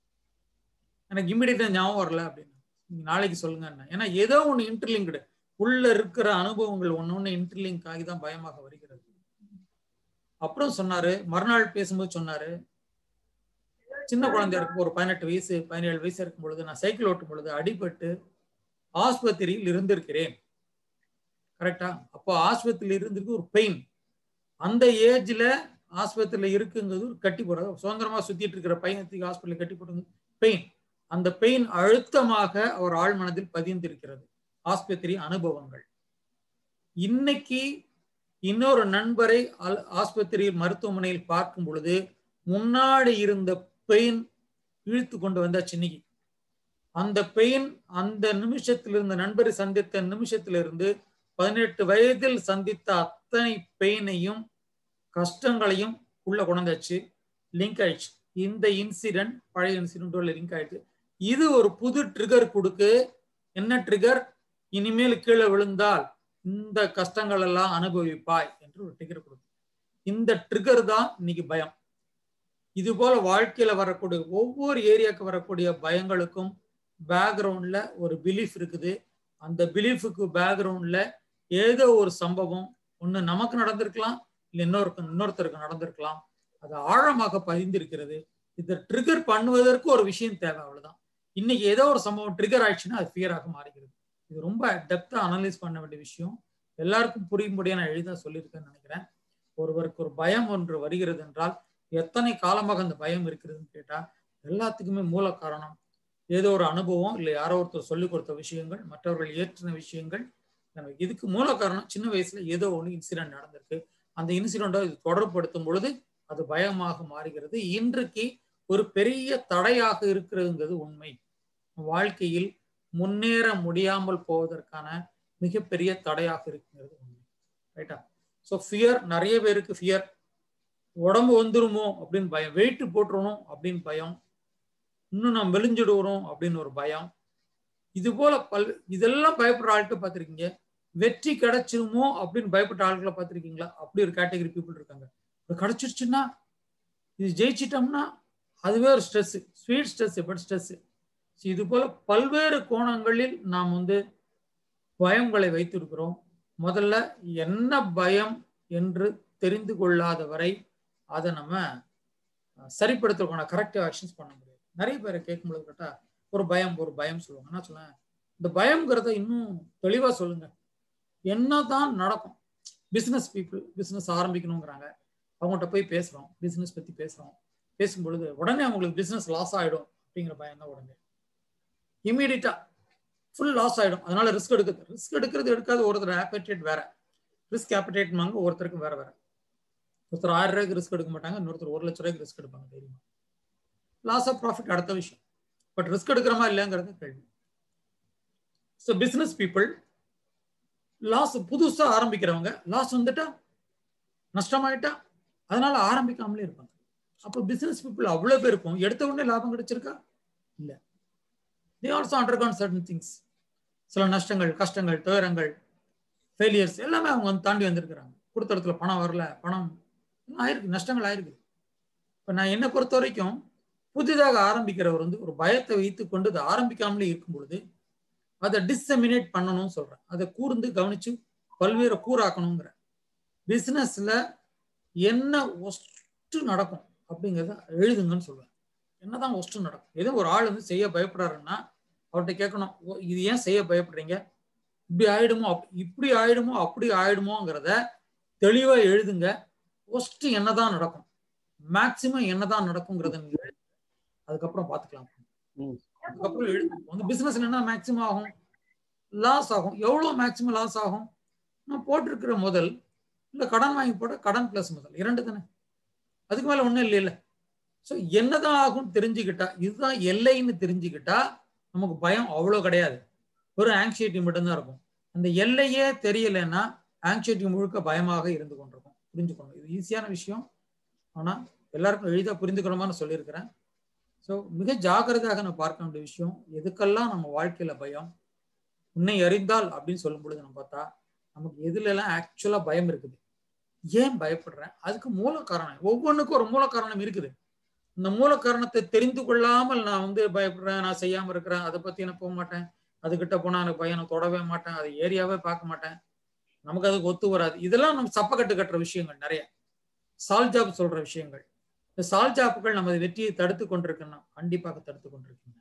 S1: எனக்கு இம்மிடியட்டா ஞாபகம் வரல அப்படின்னு, நீங்க நாளைக்கு சொல்லுங்க. ஏன்னா ஏதோ ஒண்ணு இன்டர்லிங்க்டு, உள்ள இருக்கிற அனுபவங்கள் ஒண்ணு இன்டர்லிங்க் ஆகி தான் பயமாக வருகிறது. அப்புறம் சொன்னாரு, மறுநாள் பேசும்போது சொன்னாரு, சின்ன குழந்தையா இருக்கும், ஒரு 18 வயசு 17 வயசு இருக்கும் பொழுது நான் சைக்கிள் ஓட்டும் பொழுது அடிபட்டு ஆஸ்பத்திரியில் இருந்திருக்கிறேன். கரெக்டா? அப்போ ஆஸ்பத்திரியில் இருந்திருக்கு ஒரு பெயின். அந்த ஏஜ்ல ஆஸ்பத்திரியில இருக்குங்கிறது கட்டி போடுறது, சுதந்திரமா சுத்திட்டு இருக்கிற பையனத்துக்கு ஹாஸ்பிட்டல் கட்டி போடுறது பெயின். அந்த பெயின் அழுத்தமாக அவர் ஆழ் மனதில் பதிந்திருக்கிறது. ஆஸ்பத்திரி அனுபவங்கள். இன்னைக்கு இன்னொரு நண்பரை ஆஸ்பத்திரியில் மருத்துவமனையில் பார்க்கும் பொழுது முன்னாடி இருந்த பெயின் இழுத்து கொண்டு வந்தா சின்னிக்கு. அந்த பெயின் அந்த நிமிஷத்திலிருந்து, நண்பரை சந்தித்த நிமிஷத்திலிருந்து 18 வயதில் சந்தித்த அத்தனை பெயினையும் கஷ்டங்களையும் உள்ள கொண்டாச்சு, லிங்க் ஆயிடுச்சு. இந்த இன்சிடென்ட் பழைய இன்சிடென்ட்டோட லிங்க் ஆயிடுச்சு. இது ஒரு புது ட்ரிகர் கொடுக்கு. என்ன ட்ரிகர்? இனிமேல் கீழே விழுந்தால் இந்த கஷ்டங்கள் எல்லாம் அனுபவிப்பாய் என்று ஒரு ட்ரிகர் கொடுக்கு. இந்த ட்ரிகர் தான் இன்னைக்கு பயம். இது போல வாழ்க்கையில வரக்கூடிய ஒவ்வொரு ஏரியாவுக்கு வரக்கூடிய பயங்களுக்கும் பேக்ரவுண்ட்ல ஒரு பிலீஃப் இருக்குது. அந்த பிலீஃபுக்கு பேக்ரவுண்ட்ல ஏதோ ஒரு சம்பவம் ஒண்ணு நமக்கு நடந்திருக்கலாம், இல்லை இன்னொருத்தருக்கு நடந்திருக்கலாம். அது ஆழமாக பதிந்திருக்கிறது. இதை ட்ரிகர் பண்ணுவதற்கு ஒரு விஷயம் தேவை, அவ்வளவுதான். இன்னைக்கு ஏதோ ஒரு சம்பவம் ட்ரிகர் ஆயிடுச்சுன்னா அது ஃபியராக மாறுகிறது. இது ரொம்ப டெப்தா அனலைஸ் பண்ண வேண்டிய விஷயம். எல்லாருக்கும் புரியும்படியா நான் எளிதா சொல்லியிருக்கேன்னு நினைக்கிறேன். ஒருவருக்கு ஒரு பயம் ஒன்று வருகிறது என்றால் எத்தனை காலமாக அந்த பயம் இருக்கிறதுன்னு கேட்டா எல்லாத்துக்குமே மூல காரணம் ஏதோ ஒரு அனுபவம், இல்லை யாரோ ஒருத்தர் சொல்லிக் கொடுத்த விஷயங்கள், மற்றவர்கள் ஏற்றின விஷயங்கள். இதுக்கு மூல காரணம் சின்ன வயசுல ஏதோ ஒன்று இன்சிடென்ட் நடந்திருக்கு. அந்த இன்சிடென்ட்டை இது தொடர்படுத்தும் பொழுது அது பயமாக மாறுகிறது. இன்றைக்கு ஒரு பெரிய தடையாக இருக்கிறதுங்கிறது உண்மை. வாழ்க்கையில் முன்னேற முடியாமல் போவதற்கான மிகப்பெரிய தடையாக இருக்கிறது உண்மை. ரைட்டா? ஸோ ஃபியர், நிறைய பேருக்கு ஃபியர். உடம்பு வந்துருமோ அப்படின்னு பயம், வெயிட் போட்டுருணும் அப்படின்னு பயம், இன்னும் நான் மெலிஞ்சிடுவோம் அப்படின்னு ஒரு பயம். இது போல இதெல்லாம் பயப்படுற ஆட்களை பார்த்துருக்கீங்க. வெற்றி கிடைச்சிருமோ அப்படின்னு பயப்பட்ட ஆட்களை பார்த்துருக்கீங்களா? அப்படி ஒரு கேட்டகரி பீப்புள் இருக்காங்க. கிடைச்சிருச்சுன்னா, இது ஜெயிச்சிட்டோம்னா அதுவே ஒரு stress, sweet stress, but stress. இது போல பல்வேறு கோணங்களில் நாம் பயங்களை வைத்திருக்கிறோம். முதல்ல என்ன பயம் என்று தெரிந்து கொள்ளாத வரை அதை நம்ம சரிப்படுத்துறதுக்கான கரெக்டிவ் ஆக்ஷன்ஸ் பண்ண முடியாது. நிறைய பேரை கேட்கும்போது கேட்டா ஒரு பயம் சொல்லுவாங்க. நான் சொல்லுவேன், இந்த பயம்ங்கிறத இன்னும் தெளிவா சொல்லுங்க. என்னதான் நடக்கும்? பிசினஸ் பீப்புள் பிசினஸ் ஆரம்பிக்கணுங்கிறாங்க. அவங்கள்ட்ட போய் பேசுறோம், பிசினஸ் பத்தி பேசுறோம். பேசும்பொழுது உடனே அவங்களுக்கு பிசினஸ் லாஸ் ஆயிடும் அப்படிங்கிற பயம் தான். உடனே இமீடியட்டா ஃபுல் லாஸ் ஆயிடும். அதனால ரிஸ்க் எடுக்கிறது எடுக்காது. ஒருத்தர் ஆப்படைட் வேற, ரிஸ்க் ஆப்படைட் வாங்க ஒருத்தருக்கு வேற. ஒருத்தர் 1000 ரூபாய்க்கு ரிஸ்க் எடுக்க மாட்டாங்க, இன்னொருத்தர் 1 லட்ச ரூபாய்க்கு ரிஸ்க் எடுப்பாங்க. தெரியுமா? லாஸ் ஆஃப் ப்ராஃபிட் அடுத்த விஷயம், பட் ரிஸ்க் எடுக்கிறமா இல்லைங்கிறது கேள்வி. ஸோ பிசினஸ் பீப்புள் லாஸ், புதுசா ஆரம்பிக்கிறவங்க லாஸ் வந்துட்டா, நஷ்டமாயிட்டா, அதனால ஆரம்பிக்காமலே இருப்பாங்க. அப்போ பிசினஸ் பீப்புள் அவ்வளவு பேருக்கும் எடுத்த உடனே லாபம் கிடைச்சிருக்கா? இல்ல. they also undergone certain things. சில நஷ்டங்கள், கஷ்டங்கள், துயரங்கள், ஃபெயிலியர்ஸ் எல்லாமே அவங்க தாண்டி வந்திருக்கிறாங்க. கொடுத்த இடத்துல பணம் வரல, பணம் ஆயிருக்கு, நஷ்டங்கள் ஆயிருக்கு. இப்ப நான் என்னை பொறுத்த வரைக்கும் புதிதாக ஆரம்பிக்கிறவர் ஒரு பயத்தை வைத்துக் கொண்டு அதை ஆரம்பிக்காமலே இருக்கும் பொழுது அதை டிசெமினேட் பண்ணணும்னு சொல்றேன். அதை கூர்ந்து கவனிச்சு பல்வேறு கூறாக்கணுங்கிற. பிசினஸ்ல என்ன ஒஸ்ட் நடக்கும் அப்படிங்கிறத எழுதுங்கன்னு சொல்றேன். என்னதான் ஒஸ்ட் நடக்கும்? ஏதோ ஒரு ஆள் செய்ய பயப்படுறாருன்னா அவர்கிட்ட கேட்கணும், இது ஏன் செய்ய பயப்படுறீங்க? இப்படி ஆயிடுமோ, இப்படி ஆயிடுமோ, அப்படி ஆயிடுமோங்கிறத தெளிவா எழுதுங்க. ஒஸ்ட் என்னதான் நடக்கும், மேக்சிமம் என்னதான் நடக்குங்கிறத அதுக்கப்புறம் பார்த்துக்கலாம். அதுக்கப்புறம் எழுது. பிசினஸ்ல என்ன மேக்சிமம் ஆகும், லாஸ் ஆகும், எவ்வளவு மேக்சிமம் லாஸ் ஆகும்? நான் போட்டிருக்கிற முதல் இல்ல கடன் வாங்கி போட கடன் பிளஸ் முதல் 2 தானே, அதுக்கு மேல ஒண்ணும் இல்லையில. ஸோ என்னதான் ஆகும் தெரிஞ்சுக்கிட்டா, இதுதான் எல்லைன்னு தெரிஞ்சுக்கிட்டா நமக்கு பயம் அவ்வளோ கிடையாது. ஒரு ஆங்ஸைட்டி மட்டும்தான் இருக்கும். அந்த எல்லையே தெரியலைன்னா ஆங்ஸைட்டி முழுக்க பயமாக இருந்து கொண்டிருக்கும். புரிஞ்சுக்கணும், இது ஈஸியான விஷயம். ஆனா எல்லாருக்கும் எளிதா புரிந்துக்கணுமான்னு சொல்லியிருக்கிறேன். ஸோ மிக ஜாக்கிரதையாக நம்ம பார்க்க வேண்டிய விஷயம், எதுக்கெல்லாம் நம்ம வாழ்க்கையில பயம், உன்னை அறிந்தால் அப்படின்னு சொல்லும் பொழுது நம்ம பார்த்தா நமக்கு எதுல எல்லாம் ஆக்சுவலா பயம் இருக்குது, ஏன் பயப்படுறேன், அதுக்கு மூல காரணம், ஒவ்வொன்றுக்கும் ஒரு மூல காரணம் இருக்குது. இந்த மூல காரணத்தை தெரிந்து கொள்ளாமல் நான் பயப்படுறேன், நான் செய்யாம இருக்கிறேன், அதை பத்தி நான் போக மாட்டேன், அதுகிட்ட போனா எனக்கு பயம், நான் தொடவே மாட்டேன், அது ஏரியாவே பார்க்க மாட்டேன், நமக்கு அதுக்கு ஒத்து வராது. இதெல்லாம் நம்ம சப்பக்கட்டு கட்டுற விஷயங்கள், நிறைய சால்ஜாப் சொல்ற விஷயங்கள். இந்த சால்ஜாப்புகள் நமது வெற்றியை தடுத்து கொண்டிருக்கணும், கண்டிப்பாக தடுத்து கொண்டிருக்கீங்க.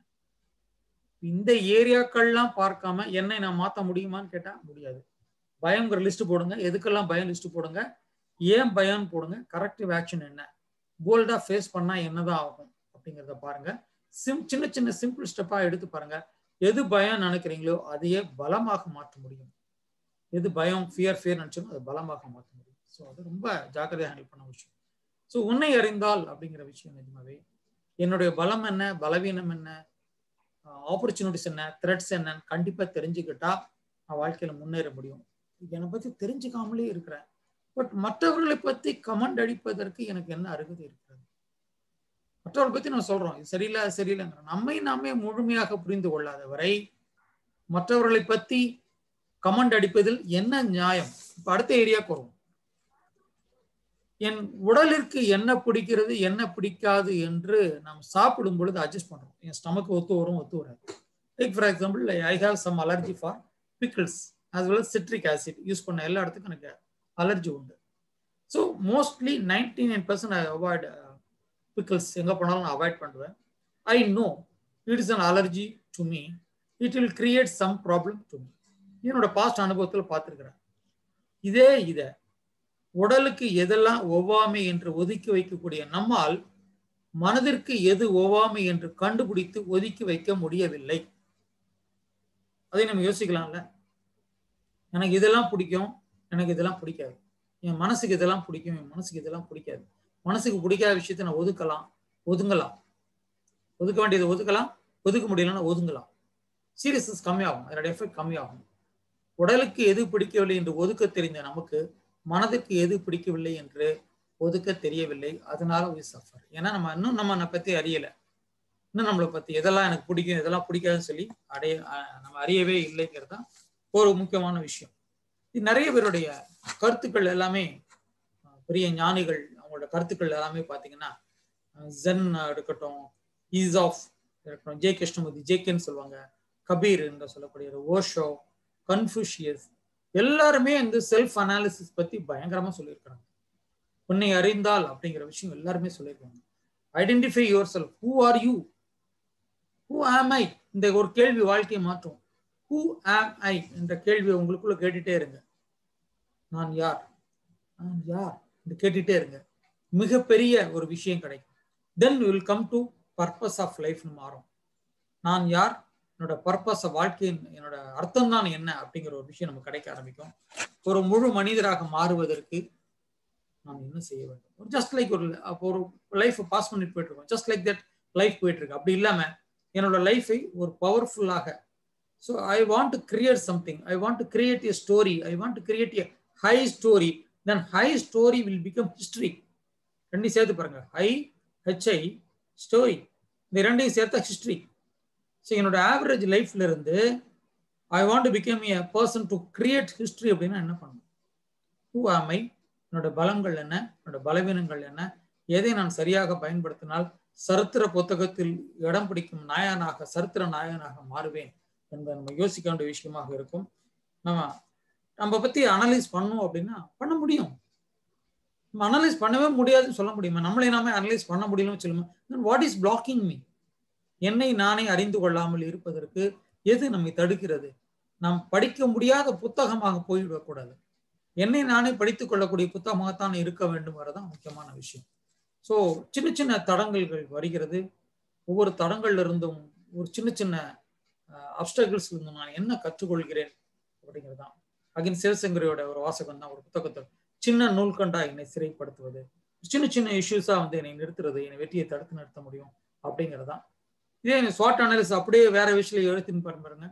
S1: இந்த ஏரியாக்கள்லாம் பார்க்காம என்னை நான் மாற்ற முடியுமான்னு கேட்டா முடியாது. பயங்கிற லிஸ்ட் போடுங்க, எதுக்கெல்லாம் பயம் லிஸ்ட் போடுங்க, ஏன் பயம் போடுங்க, கரெக்டிவ் ஆக்ஷன் என்ன, போல்டா ஃபேஸ் பண்ணா என்னதான் ஆகும் அப்படிங்கிறத பாருங்க. சின்ன சின்ன சிம்பிள் ஸ்டெப்பா எடுத்து பாருங்க. எது பயம் நினைக்கிறீங்களோ அதையே பலமாக மாற்ற முடியும். எது பயம் ஃபியர் நினைச்சோம் அதை பலமாக மாற்ற முடியும். ஸோ அது ரொம்ப ஜாக்கிரதையாக ஹேண்டில் பண்ண விஷயம். ஸோ உன்னை அறிந்தால் அப்படிங்கிற விஷயம் நிஜமாவே என்னுடைய பலம் என்ன, பலவீனம் என்ன, ஆப்பர்ச்சுனிட்டிஸ் என்ன, த்ரெட்ஸ் என்னன்னு கண்டிப்பா தெரிஞ்சுக்கிட்டா நான் வாழ்க்கையில முன்னேற முடியும். என்னை பத்தி தெரிஞ்சுக்காமலே இருக்கிறேன், பட் மற்றவர்களை பத்தி கமெண்ட் அடிப்பதற்கு எனக்கு என்ன அருகதை இருக்கிறது? மற்றவர்களை பத்தி நான் சொல்றோம் இது சரியில்லை அது சரியில்லைங்கிற, நம்மை நாமே முழுமையாக புரிந்து கொள்ளாத வரை மற்றவர்களை பத்தி கமெண்ட் அடிப்பதில் என்ன நியாயம்? இப்ப அடுத்த ஏரியாவுக்கு வருவோம். என் உடலிற்கு என்ன பிடிக்கிறது என்ன பிடிக்காது என்று நாம் சாப்பிடும் பொழுது அட்ஜஸ்ட் பண்றோம். என் ஸ்டமக்கு ஒத்து வரும், ஒத்து வராது. Like for example I have some allergy for pickles as well as citric acid use பண்ண எல்லா இடத்துக்கும் எனக்கு அலர்ஜி உண்டு. So mostly 99% I avoid pickles. எங்கே போனாலும் நான் அவாய்ட் பண்ணுவேன். I know it is an allergy to me, it will create some problem to me. என்னோட பாஸ்ட் அனுபவத்தில் பார்த்துருக்கிறேன். இதை உடலுக்கு எதெல்லாம் ஒவ்வாமை என்று ஒதுக்கி வைக்கக்கூடிய நம்மால் மனதிற்கு எது ஒவ்வாமை என்று கண்டுபிடித்து ஒதுக்கி வைக்க முடியவில்லை. அதை நம்ம யோசிக்கலாம்ல. எனக்கு இதெல்லாம் பிடிக்கும், எனக்கு இதெல்லாம் பிடிக்காது. என் மனசுக்கு இதெல்லாம் பிடிக்கும், என் மனசுக்கு இதெல்லாம் பிடிக்காது. மனசுக்கு பிடிக்காத விஷயத்தை நான் ஒதுங்கலாம். ஒதுக்க வேண்டியதை ஒதுக்கலாம், ஒதுக்க முடியலன்னா ஒதுங்கலாம். சீரியஸ்னஸ் கம்மியாகும், அதோட எஃபெக்ட் கம்மியாகும். உடலுக்கு எது பிடிக்கவில்லை என்று ஒதுக்க தெரிந்த நமக்கு மனதுக்கு எது பிடிக்கவில்லை என்று ஒதுக்க தெரியவில்லை. அதனால we suffer. ஏன்னா நம்ம இன்னும் நம்ம பத்தி அறியல, இன்னும் நம்மளை பத்தி எதெல்லாம் எனக்கு பிடிக்கும் எதெல்லாம் பிடிக்காதுன்னு சொல்லி நம்ம அறியவே இல்லைங்கிறது தான் ஒரு முக்கியமான விஷயம். இது நிறைய பேருடைய கருத்துக்கள் எல்லாமே, பெரிய ஞானிகள் அவங்களோட கருத்துக்கள் எல்லாமே பார்த்தீங்கன்னா ஜென் இருக்கட்டும், ஈஸ் ஆஃப் இருக்கட்டும், ஜே கிருஷ்ணமூர்த்தி ஜேகேன்னு சொல்லுவாங்க, கபீர் என்று சொல்லக்கூடிய ஓஷோ, கன்ஃபூஷியஸ், எல்லாருமே இந்த செல்ஃப் அனாலிசிஸ் பத்தி பயங்கரமா சொல்லியிருக்கிறாங்க. உன்னை அறிந்தால் அப்படிங்கிற விஷயம் எல்லாருமே சொல்லியிருக்காங்க. Identify yourself. Who are you, who am I? இந்த ஒரு கேள்வி வாழ்க்கையை மாற்றும். ஹூ ஆம் ஐ என்ற கேள்வியை உங்களுக்குள்ள கேட்டுட்டே இருங்க. நான் யார், நான் யார் என்று கேட்டுட்டே இருங்க. மிகப்பெரிய ஒரு விஷயம் கிடைக்கும். Then will come to purpose of life மாறும். நான் யார், என்னோட பர்பஸ் வாழ்க்கையின் என்னோட அர்த்தம் தான் என்ன அப்படிங்கிற ஒரு விஷயம் நமக்கு கிடைக்க ஆரம்பிக்கும். ஒரு முழு மனிதராக மாறுவதற்கு நாம் என்ன செய்ய வேண்டும்? ஜஸ்ட் லைக் ஒரு லைஃப் பாஸ் பண்ணிட்டு போயிட்டு இருக்கோம், ஜஸ்ட் லைக் தட் லைஃப் போயிட்டு இருக்கு. அப்படி இல்லாம என்னோட லைஃபை ஒரு பவர்ஃபுல்லாக, so I want to create something, I want to create a story, I want to create a high story, then high story will become history. ரெண்டையும் சேர்த்து பாருங்க, ஹை ஹெச்ஐ ஸ்டோரி, இந்த ரெண்டையும் சேர்த்தா ஹிஸ்டரி. ஸோ என்னோட ஆவரேஜ் லைஃப்ல இருந்து I want to become a person to create history அப்படின்னா என்ன பண்ணணும்? ஹூ ஆம் ஐ, என்னோட பலங்கள் என்ன, என்னோட பலவீனங்கள் என்ன, எதை நான் சரியாக பயன்படுத்தினால் சரித்திர புத்தகத்தில் இடம் பிடிக்கும் நாயகனாக, சரித்திர நாயகனாக மாறுவேன் என்பதை நம்ம யோசிக்க வேண்டிய விஷயமாக இருக்கும். நம்ம பத்தி அனலைஸ் பண்ணணும் அப்படின்னா பண்ண முடியும். நம்ம அனலைஸ் பண்ணவே முடியாதுன்னு சொல்ல முடியுமா? நம்மளே நாமே அனலைஸ் பண்ண முடியலன்னு சொல்லுமா? What is blocking me? என்னை நானே அறிந்து கொள்ளாமல் இருப்பதற்கு எது நம்மை தடுக்கிறது? நாம் படிக்க முடியாத புத்தகமாக போய்விடக்கூடாது. என்னை நானே படித்துக் கொள்ளக்கூடிய புத்தகமாகத்தான் இருக்க வேண்டும் வரதான் முக்கியமான விஷயம். ஸோ சின்ன சின்ன தடங்கல்கள் வருகிறது. ஒவ்வொரு தடங்கள்ல இருந்தும் ஒரு சின்ன சின்ன அப்டக்கிள்ஸ் இருந்தும் நான் என்ன கற்றுக்கொள்கிறேன் அப்படிங்கிறது தான். அகின் சிவசங்கரியோட ஒரு வாசகம் தான், ஒரு புத்தகத்தில் சின்ன நூல் கண்டா என்னை சிறைப்படுத்துவது, சின்ன சின்ன இஷ்யூஸா என்னை நிறுத்துறது, என்னை வெற்றியை தடுத்து நிறுத்த முடியும் அப்படிங்கிறதான். இதே ஸ்வாட் அனாலிசிஸ் அப்படியே வேற விஷயம் எழுத்துன்னு பாருங்க.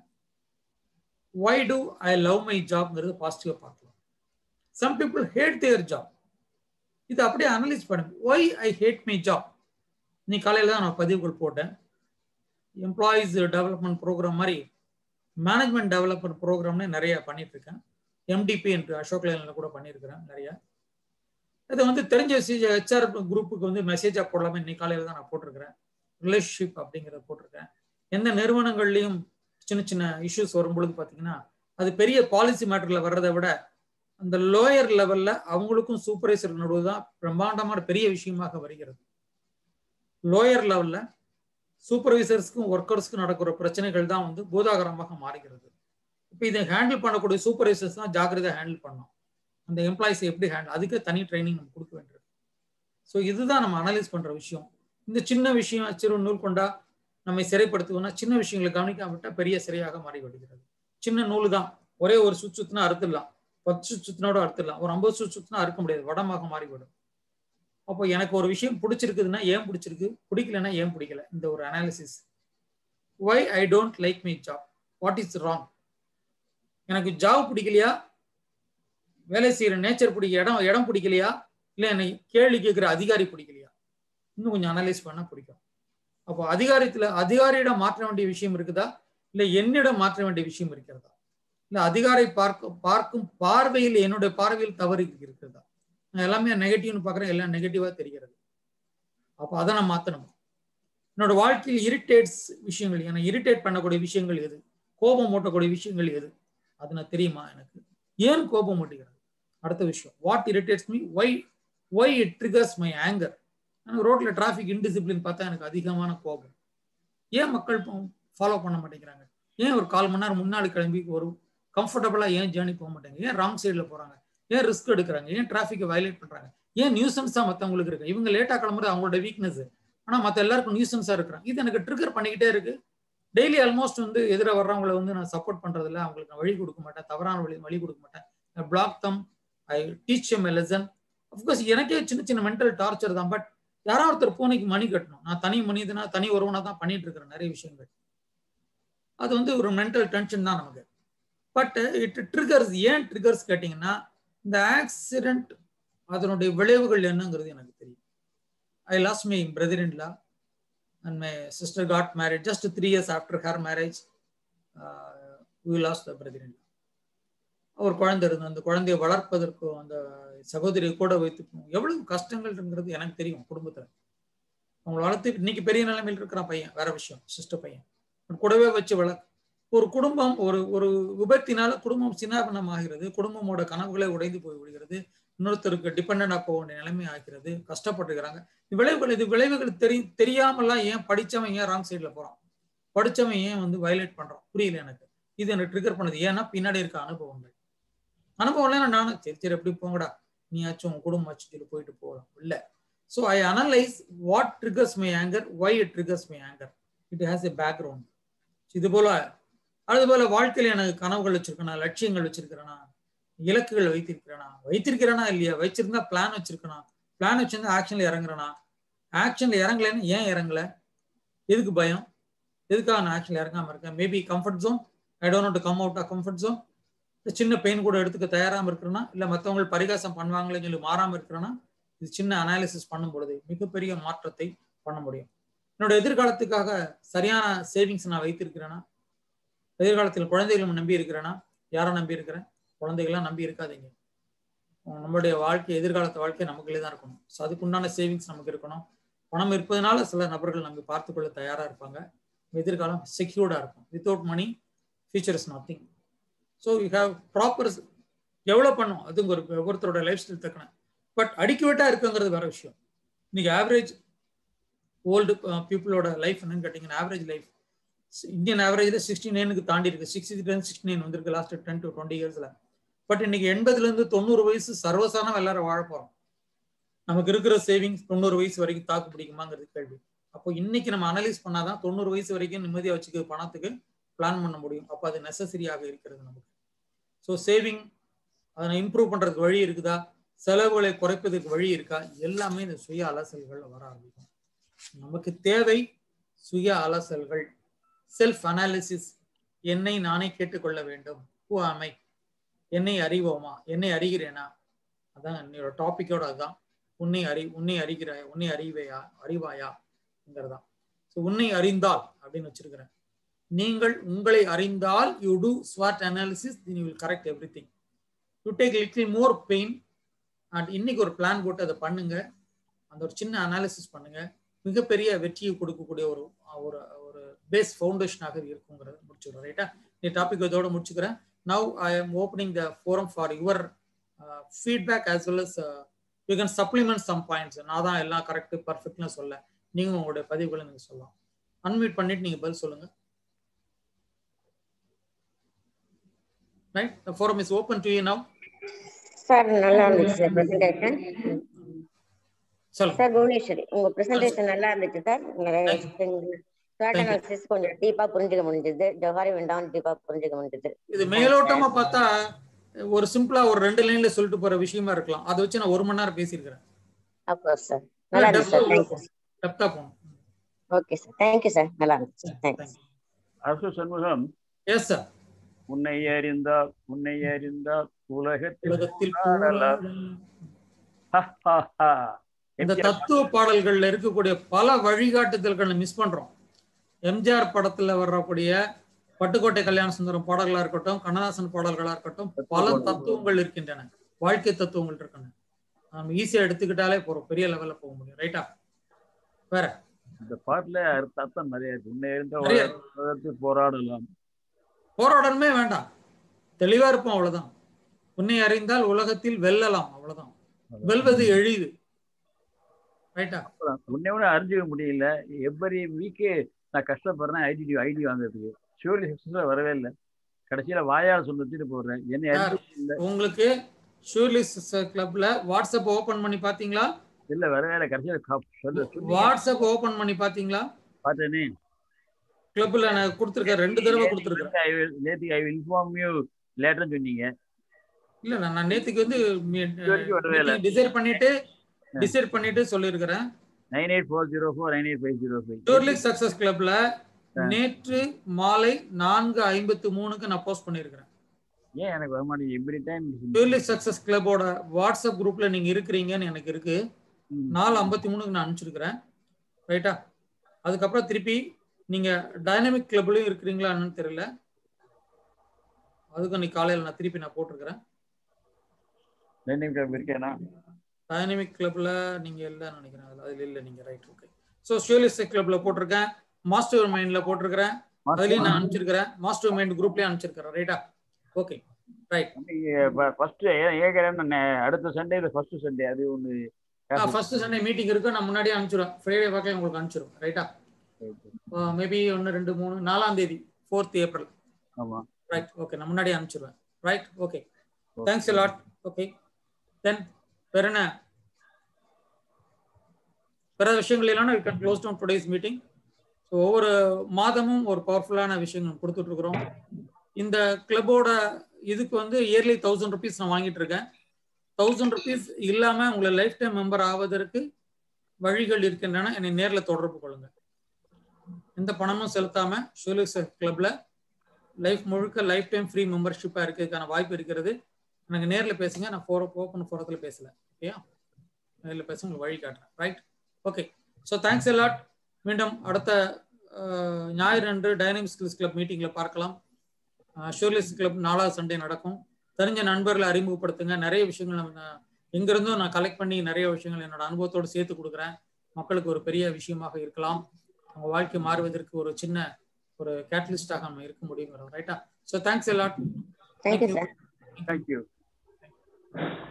S1: Why do I love my jobங்கிறது பாசிட்டிவா பார்க்கலாம். Some people hate their job. இது அப்படியே அனலைஸ் பண்ணுங்க. Why I hate my job? நீ காலையில தான் நான் பதிவுகள் போட்டேன். எம்ப்ளாயிஸ் டெவலப்மெண்ட் ப்ரோக்ராம் மாதிரி மேனேஜ்மெண்ட் டெவலப்மெண்ட் ப்ரோக்ராம்னு நிறைய பண்ணிட்டு இருக்கேன். எம்டிபி என்று அசோக் லைன்ல கூட பண்ணியிருக்கிறேன் நிறைய. இதை தெரிஞ்ச ஹெச்ஆர் குரூப்புக்கு மெசேஜா போடலாமே, இன்னைக்கு காலையில தான் நான் போட்டிருக்கிறேன். ரிலேஷன்ஷிப் அப்படிங்கிறத போட்டிருக்கேன். எந்த நிறுவனங்கள்லையும் சின்ன சின்ன இஷ்யூஸ் வரும்பொழுது பார்த்தீங்கன்னா அது பெரிய பாலிசி மேட்டர்ல வர்றதை விட அந்த லோயர் லெவல்ல அவங்களுக்கும் சூப்பர்வைசர் நடுவுதான் பிரம்மாண்டமான பெரிய விஷயமாக வருகிறது. லோயர் லெவல்ல சூப்பர்வைசர்ஸ்க்கும் ஒர்க்கர்ஸ்க்கும் நடக்கிற பிரச்சனைகள் தான் பூதாகரமாக மாறுகிறது. இப்போ இதை ஹேண்டில் பண்ணக்கூடிய சூப்பர்வைசர்ஸ் தான் ஜாக்கிரதையாக ஹேண்டில் பண்ணணும். அந்த எம்ப்ளாயிஸை எப்படி ஹேண்டில், அதுக்கு தனி ட்ரைனிங் நம்ம கொடுக்க வேண்டியது. ஸோ இதுதான் நம்ம அனலைஸ் பண்ற விஷயம். இந்த சின்ன விஷயம் சிறு நூல் கொண்டா நம்மை சிறைப்படுத்துவோம்னா சின்ன விஷயங்களை கவனிக்காமட்டா பெரிய சிறையாக மாறிவிடுகிறது. சின்ன நூல் தான், ஒரே ஒரு சுற்று சுத்தினா அறுத்துடலாம், 10 சுத்தினோட அறுத்துடலாம், ஒரு 50 சுத்தினா அறுக்க முடியாது, வடமாக மாறிவிடும். அப்போ எனக்கு ஒரு விஷயம் பிடிச்சிருக்குதுன்னா ஏன் பிடிச்சிருக்கு, பிடிக்கலன்னா ஏன் பிடிக்கல, இந்த ஒரு analysis. Why I don't like my job? What is wrong? எனக்கு ஜாப் பிடிக்கலையா, வேலை செய்யற நேச்சர் பிடிக்க, இடம் பிடிக்கலையா, இல்லை என்னை கேள்வி கேட்கிற அதிகாரி பிடிக்கலையா, இன்னும் கொஞ்சம் அனலைஸ் பண்ண பிடிக்கும். அப்போ அதிகாரியிடம் மாற்ற வேண்டிய விஷயம் இருக்குதா, இல்லை என்னிடம் மாற்ற வேண்டிய விஷயம் இருக்கிறதா, இல்லை அதிகாரி பார்க்கும் பார்வையில் என்னுடைய பார்வையில் தவறு இருக்கிறதா? நான் எல்லாமே நெகட்டிவ்னு பார்க்குறேன், எல்லாம் நெகட்டிவா தெரிகிறது. அப்போ அதை நான் மாற்றணும். என்னோட வாழ்க்கையில் இரிட்டேட்ஸ் விஷயங்கள், என்னை இரிட்டேட் பண்ணக்கூடிய விஷயங்கள் எது, கோபம் மூட்டக்கூடிய விஷயங்கள் எது, அது நான் தெரியுமா எனக்கு, ஏன் கோபம் மூட்டுகிறது. அடுத்த விஷயம், what irritates me, why it triggers my anger. எனக்கு ரோட்ல டிராஃபிக் இன்டிசிப்ளின் பார்த்தா எனக்கு அதிகமான கோபம். ஏன் மக்கள் ஃபாலோ பண்ண மாட்டேங்கிறாங்க, ஏன் ஒரு 1/4 மணி நேரம் முன்னாடி கிளம்பி ஒரு கம்ஃபர்டபுளா ஏன் ஜேர்னி போக மாட்டாங்க, ஏன் ராங் சைட்ல போறாங்க, ஏன் ரிஸ்க் எடுக்கிறாங்க, ஏன் டிராஃபிக்கை வயலேட் பண்றாங்க, ஏன் நியூசன்ஸா மற்றவங்களுக்கு இருக்கு. இவங்க லேட்டா கிளம்புறது அவங்களோட வீக்னஸ், ஆனா மற்ற எல்லாருக்கும் நியூசன்ஸா இருக்கிறாங்க. இது எனக்கு ட்ரிகர் பண்ணிக்கிட்டே இருக்கு. டெய்லி ஆல்மோஸ்ட் எதிர வர்றவங்களை நான் சப்போர்ட் பண்றது இல்லை, அவங்களுக்கு நான் வழி கொடுக்க மாட்டேன், தவறான வழி கொடுக்க மாட்டேன். I block them, I teach them a lesson. Of course எனக்கே சின்ன சின்ன மென்டல் டார்ச்சர் தான். பட் யாராவது ஒருத்தர் பூனைக்கு மணி கட்டணும். நான் தனி மனிதனா தனி ஒருவனா தான் பண்ணிட்டு இருக்கிறேன் நிறைய விஷயங்கள். அது ஒரு மென்டல் டென்ஷன் தான் நமக்கு. But it triggers. ஏன் ட்ரிகர்ஸ் கேட்டீங்கன்னா, இந்த ஆக்சிடென்ட் அதனுடைய விளைவுகள் என்னங்கிறது எனக்கு தெரியும். I lost my brother-in-law and my sister got married just 3 years after her marriage. We lost the brother-in-law. ஒரு குழந்தை இருந்தது. அந்த குழந்தையை வளர்ப்பதற்கு அந்த சகோதரியை கூட வைத்து எவ்வளவு கஷ்டங்கள்ங்கிறது எனக்கு தெரியும். குடும்பத்துல அவங்க வளர்த்து இன்னைக்கு பெரிய நிலைமையில் இருக்கிற பையன் வேற விஷயம், சிஸ்டர் பையன் கூடவே வச்சு வளர்க்க. ஒரு குடும்பம் ஒரு விபத்தினால குடும்பம் சின்னாபின்னம் ஆகிறது, குடும்பமோட கனவுகளை உடைந்து போய் விடுகிறது, இன்னொருத்தருக்கு டிபெண்டா போக வேண்டிய நிலைமை ஆகிறது, கஷ்டப்பட்டுக்கிறாங்க. விளைவுகள் தெரியாமலாம் ஏன் படிச்சவன் ஏன் ராங் சைட்ல போறான், படிச்சவன் ஏன் வயலேட் பண்றான், புரியல எனக்கு. இது எனக்கு ட்ரிகர் பண்ணுது. ஏன்னா பின்னாடி இருக்க அனுபவங்கள் நானும் சரி எப்படி போங்கடா, நீயாச்சும் உன் குடும்பம் வச்சுட்டு போயிட்டு போகலாம் இல்ல. So I analyse what triggers my anger, why it triggers my anger. It has a background. இது போல வாழ்க்கையில எனக்கு கனவுகள் வச்சிருக்கேனா, லட்சியங்கள் வச்சிருக்கிறேனா, இலக்குகள் வைத்திருக்கிறேனா இல்லையா, வச்சிருந்தா பிளான் வச்சிருக்கேனா, பிளான் வச்சிருந்தா ஆக்ஷன்ல இறங்குறேனா, ஆக்ஷன்ல இறங்கலன்னு ஏன் இறங்கல, எதுக்கு பயம், எதுக்காக நான் ஆக்ஷன்ல இறங்காம இருக்கேன். Maybe comfort zone, I don't want to come out of comfort zone. சின்ன பெயின் கூட எடுத்துக்க தயாராம இருக்கிறேன்னா, இல்ல மற்றவங்க பரிகாசம் பண்ணுவாங்களே சொல்லி மாறாம இருக்கிறேன்னா, இது சின்ன அனாலிசிஸ் பண்ணும் பொழுது மிகப்பெரிய மாற்றத்தை பண்ண முடியும். என்னோட எதிர்காலத்துக்காக சரியான சேவிங்ஸ் நான் வைத்திருக்கிறேன்னா, எதிர்காலத்தில் குழந்தைகளும் நம்பி இருக்கிறேன்னா, யாரை நம்பி இருக்கிறேன், குழந்தைகள்லாம் நம்பி இருக்காதீங்க. நம்மளுடைய வாழ்க்கை, எதிர்காலத்து வாழ்க்கை நமக்குள்ளே தான் இருக்கணும். ஸோ அதுக்குண்டான சேவிங்ஸ் நமக்கு இருக்கணும். பணம் இருப்பதனால சில நபர்கள் நம்ம பார்த்துக்கொள்ள தயாரா இருப்பாங்க. எதிர்காலம் செக்யூர்டா இருக்கும். Without money future is nothing. So you have proper எவ்வளோ பண்ணும், அது ஒவ்வொருத்தரோட லைஃப் ஸ்டைல் தக்கன. பட் அடிக்குவேட்டா இருக்குங்கிறது வேற விஷயம். இன்னைக்கு ஆவரேஜ் ஓல்டு பீப்புளோட லைஃப் என்னன்னு கேட்டீங்கன்னா, ஆவரேஜ் லைஃப் இந்தியன் ஆவரேஜ்ல 69 தாண்டி இருக்கு. 69 வந்திருக்கு லாஸ்ட் 10 to 20 இயர்ஸ்ல. பட் இன்னைக்கு 80 to 90 வயசு சர்வசாதாரண எல்லாரும் வாழ போறோம். நமக்கு இருக்கிற சேவிங்ஸ் 90 வயசு வரைக்கும் தாக்கு பிடிக்குமாங்கிறது கேள்வி. அப்போ இன்னைக்கு நம்ம அனலைஸ் பண்ணாதான் 90 வயசு வரைக்கும் நிம்மதியா வச்சுக்க பணத்துக்கு பிளான் பண்ண முடியும். அப்போ அது நெசசரியாக இருக்கிறது நமக்கு. ஸோ சேவிங் அதை இம்ப்ரூவ் பண்றதுக்கு வழி இருக்குதா, செலவுகளை குறைப்பதற்கு வழி இருக்கா, எல்லாமே இந்த சுய அலசல்கள் வர ஆரம்பிக்கும். நமக்கு தேவை சுய அலசல்கள், செல்ஃப் அனாலிசிஸ். என்னை நானே கேட்டுக்கொள்ள வேண்டும். ஹூ ஆம் ஐ? என்னை அறிவோமா, என்னை அறிகிறேனா? அதான் என்னோட டாபிக்கோட அதுதான். உன்னை அறிகிறாய், உன்னை அறிவாயாங்கிறதான். ஸோ உன்னை அறிந்தால் அப்படின்னு வச்சிருக்கிறேன். நீங்கள் உங்களை அறிந்தால் யூ டூ ஸ்வாட் analysis, you will correct everything. You take little more pain and இன்னைக்கு ஒரு பிளான் போட்டு அதை பண்ணுங்க. அந்த ஒரு சின்ன அனாலிசிஸ் பண்ணுங்க, மிகப்பெரிய வெற்றியை கொடுக்கக்கூடிய ஒரு ஒரு பேஸ் ஃபவுண்டேஷனாக இருக்குங்கிறத முடிச்சுக்கிறேன். ரைட்டா? இந்த டாபிக் இதோட முடிச்சுக்கிறேன். Now I am opening the forum for your feedback as well as you can supplement some points. நான் தான் எல்லாம் கரெக்ட் பர்ஃபெக்ட்னு சொல்ல, நீங்க உங்களுடைய பதிவுகளை நீங்க சொல்லலாம். அன்மியூட் பண்ணிட்டு நீங்க பதில் சொல்லுங்க. Right? The forum is open to you now.
S2: Sir, நல்லா இருந்துச்சு சார் பிரசன்டேஷன்.
S1: சொல்லுங்க
S2: சார் புவனேஸ்வரி, உங்க பிரசன்டேஷன் நல்லா இருந்துச்சு சார். ஸ்வாட் அனாலிசிஸ் கொஞ்சம் டீப்பா புரிஞ்சுக்க முடிஞ்சது. ஜவஹரி வெண்டான் டீப்பா புரிஞ்சுக்க முடிஞ்சது.
S1: இது மேலோட்டமா பார்த்தா ஒரு சிம்பிளா ஒரு 2 லைன்ல சொல்லிட்டு போற விஷயமா இருக்கலாம். அதை வச்சு நான் 1 மணி நேரம் பேசியிருக்கிறேன்.
S2: ஆஃப் கோர்ஸ் சார், நல்லா இருந்துச்சு சார். Thank you.
S1: டெப்தா போணும்.
S2: Okay sir, thank you sir, நல்லா இருந்துச்சு. தேங்க்ஸ்.
S3: அரசு சண்முகம்.
S1: Yes sir.
S3: உன்னை அறிந்தால் உலகத்தில்
S1: இந்த தத்துவ பாடல்கள்ல இருக்கக்கூடிய பல வழிகாட்டுதல்களை மிஸ் பண்றோம். எம்ஜிஆர் படத்துல வரக்கூடிய பட்டுக்கோட்டை கல்யாண சுந்தரம் பாடல்களா இருக்கட்டும், கண்ணதாசன் பாடல்களா இருக்கட்டும், பல தத்துவங்கள் இருக்கின்றன, வாழ்க்கை தத்துவங்கள் இருக்கின்றன. நம்ம ஈஸியா எடுத்துக்கிட்டாலே போறோம், பெரிய லெவல்ல போக முடியும். ரைட்டா? வேற
S3: இந்த பாட்டுல அர்த்தம் நிறைய இருக்கு. உன்னை அறிந்த
S1: நிறைய
S3: உலகத்தில் போராடலாம்.
S1: போராடணுமே வேண்டாம், தெளிவா இருப்போம் அவ்வளவுதான். உன்னை அறிந்தால் உலகத்தில் வெல்லலாம், அவ்வளவுதான். வெல்வது எளிது. ரைட்டா?
S3: உன்னை விட அறிஞ்சிக்க முடியல. எவ்வரி வீக்கு நான் கஷ்டப்படுறேன் ஐடி வாங்குறதுக்கு. ஷூர்லி சக்சஸ்ல வரவே இல்லை. கடைசியில வாயால் சொல்லிட்டு போடுறேன். என்ன
S1: உங்களுக்கு ஷூர்லி கிளப்ல வாட்ஸ்அப் ஓபன் பண்ணி பாத்தீங்களா?
S3: இல்ல வரவே இல்லை. கடைசியில
S1: வாட்ஸ்அப் ஓபன் பண்ணி பாத்தீங்களா?
S3: பார்த்தேனே.
S1: கிளப்ல நான் கொடுத்துருக்கேன், 2 தடவை கொடுத்துருக்கேன்.
S3: நேத்துக்கு ஐ வில் இன்ஃபார்ம் யூ லேட்டர்னு சொன்னீங்க.
S1: இல்ல நான் நேத்துக்கு வந்து டிசைட் பண்ணிட்டு சொல்லியிருக்கிறேன்.
S3: 9840498505
S1: ஷூர்லி சக்சஸ் கிளப்ல நேற்று மாலை 4:53 நான் போஸ்ட் பண்ணியிருக்கிறேன்.
S3: ஏன் எனக்கு வர மாட்டேங்குது எவ்ரி டைம்?
S1: ஷூர்லி சக்சஸ் கிளப்போட வாட்ஸ்அப் குரூப்ல நீங்க இருக்கிறீங்கன்னு எனக்கு இருக்கு. 4:53 நான் அனுப்பிச்சிருக்கிறேன். ரைட்டா? அதுக்கப்புறம் திருப்பி நீங்க டைனமிக் கிளப்லயும் இருக்கிறீங்களான்னு தெரியல. அதுக்கு நீ காலையில நான் திருப்பி போட்டிருக்கிறேன். டைனமிக் கிளப்ல நீங்க இல்லன்னு நினைக்கிறேன். அதுல இல்ல நீங்க. Right, okay. சோ ஷூர்லி கிளப்ல போட்டிருக்கேன், மாஸ்டர் மைண்ட்ல போட்டிருக்கிறேன், அதுலயும் நான் அனுப்பிச்சிருக்கிறேன், மாஸ்டர் மைண்ட் குரூப்லயே அனுப்பிச்சிருக்கிறேன். ரைட்டா? Okay, right.
S3: ஃபர்ஸ்ட் ஏகரன் அடுத்த சண்டே ஃபர்ஸ்ட் சண்டே அது ஒன்னு
S1: ஃபர்ஸ்ட் சண்டே மீட்டிங் இருக்கு. நான் முன்னாடியே அனுப்பிச்சிடுவேன். ஃப்ரைடே வாக்கில் உங்களுக்கு அனுப்பிச்சிடுவேன். ரைட்டா? மேபி 1 2 3 4ஆம் தேதி 4th ஏப்ரல்.
S3: ஆமா,
S1: ரைட், ஓகே. நான் முன்னாடியே அனுப்பிச்சிடுவேன். Right, okay. Thanks a lot. Okay, then வேற என்ன வேற விஷயங்கள் இல்லைன்னா we can close down today's meeting. So ஒவ்வொரு மாதமும் ஒரு பவர்ஃபுல்லான விஷயங்கள் கொடுத்துட்டு இருக்கிறோம். இந்த கிளப்போட இதுக்கு வந்து இயர்லி 1000 rupees நான் வாங்கிட்டு இருக்கேன். 1000 rupees இல்லாம உங்களை லைஃப் டைம் மெம்பர் ஆவதற்கு வழிகள் இருக்கின்றன. என்னை நேரில் தொடர்பு கொள்ளுங்க. எந்த பணமும் செலுத்தாம ஷூர்லி கிளப்ல லைஃப் முழுக்க லைஃப் டைம் ஃப்ரீ மெம்பர்ஷிப்பா இருக்கிறதுக்கான வாய்ப்பு இருக்கிறது. எனக்கு நேரில் பேசுங்க. நான் ஓப்பன் ஃபோரத்தில் பேசல. ஓகேயா? நேரில் பேச உங்களுக்கு வழி காட்டுறேன். Right, okay. So thanks a lot. மீண்டும் அடுத்த ஞாயிறு அன்று டைனமிக் ஸ்கில்ஸ் கிளப் மீட்டிங்ல பார்க்கலாம். ஷூர்லி கிளப் 4வது சண்டே நடக்கும். தெரிஞ்ச நண்பர்களை அறிமுகப்படுத்துங்க. நிறைய விஷயங்கள் எங்கிருந்தும் நான் கலெக்ட் பண்ணி நிறைய விஷயங்கள் என்னோட அனுபவத்தோடு சேர்த்து கொடுக்குறேன். மக்களுக்கு ஒரு பெரிய விஷயமாக இருக்கலாம். அவங்க வாழ்க்கை மாறுவதற்கு ஒரு சின்ன ஒரு கேட்டலிஸ்டாக நம்ம இருக்க முடியுங்கிறோம். ரைட்டா? So thanks a lot.
S2: Thank you, sir.
S3: Thank you.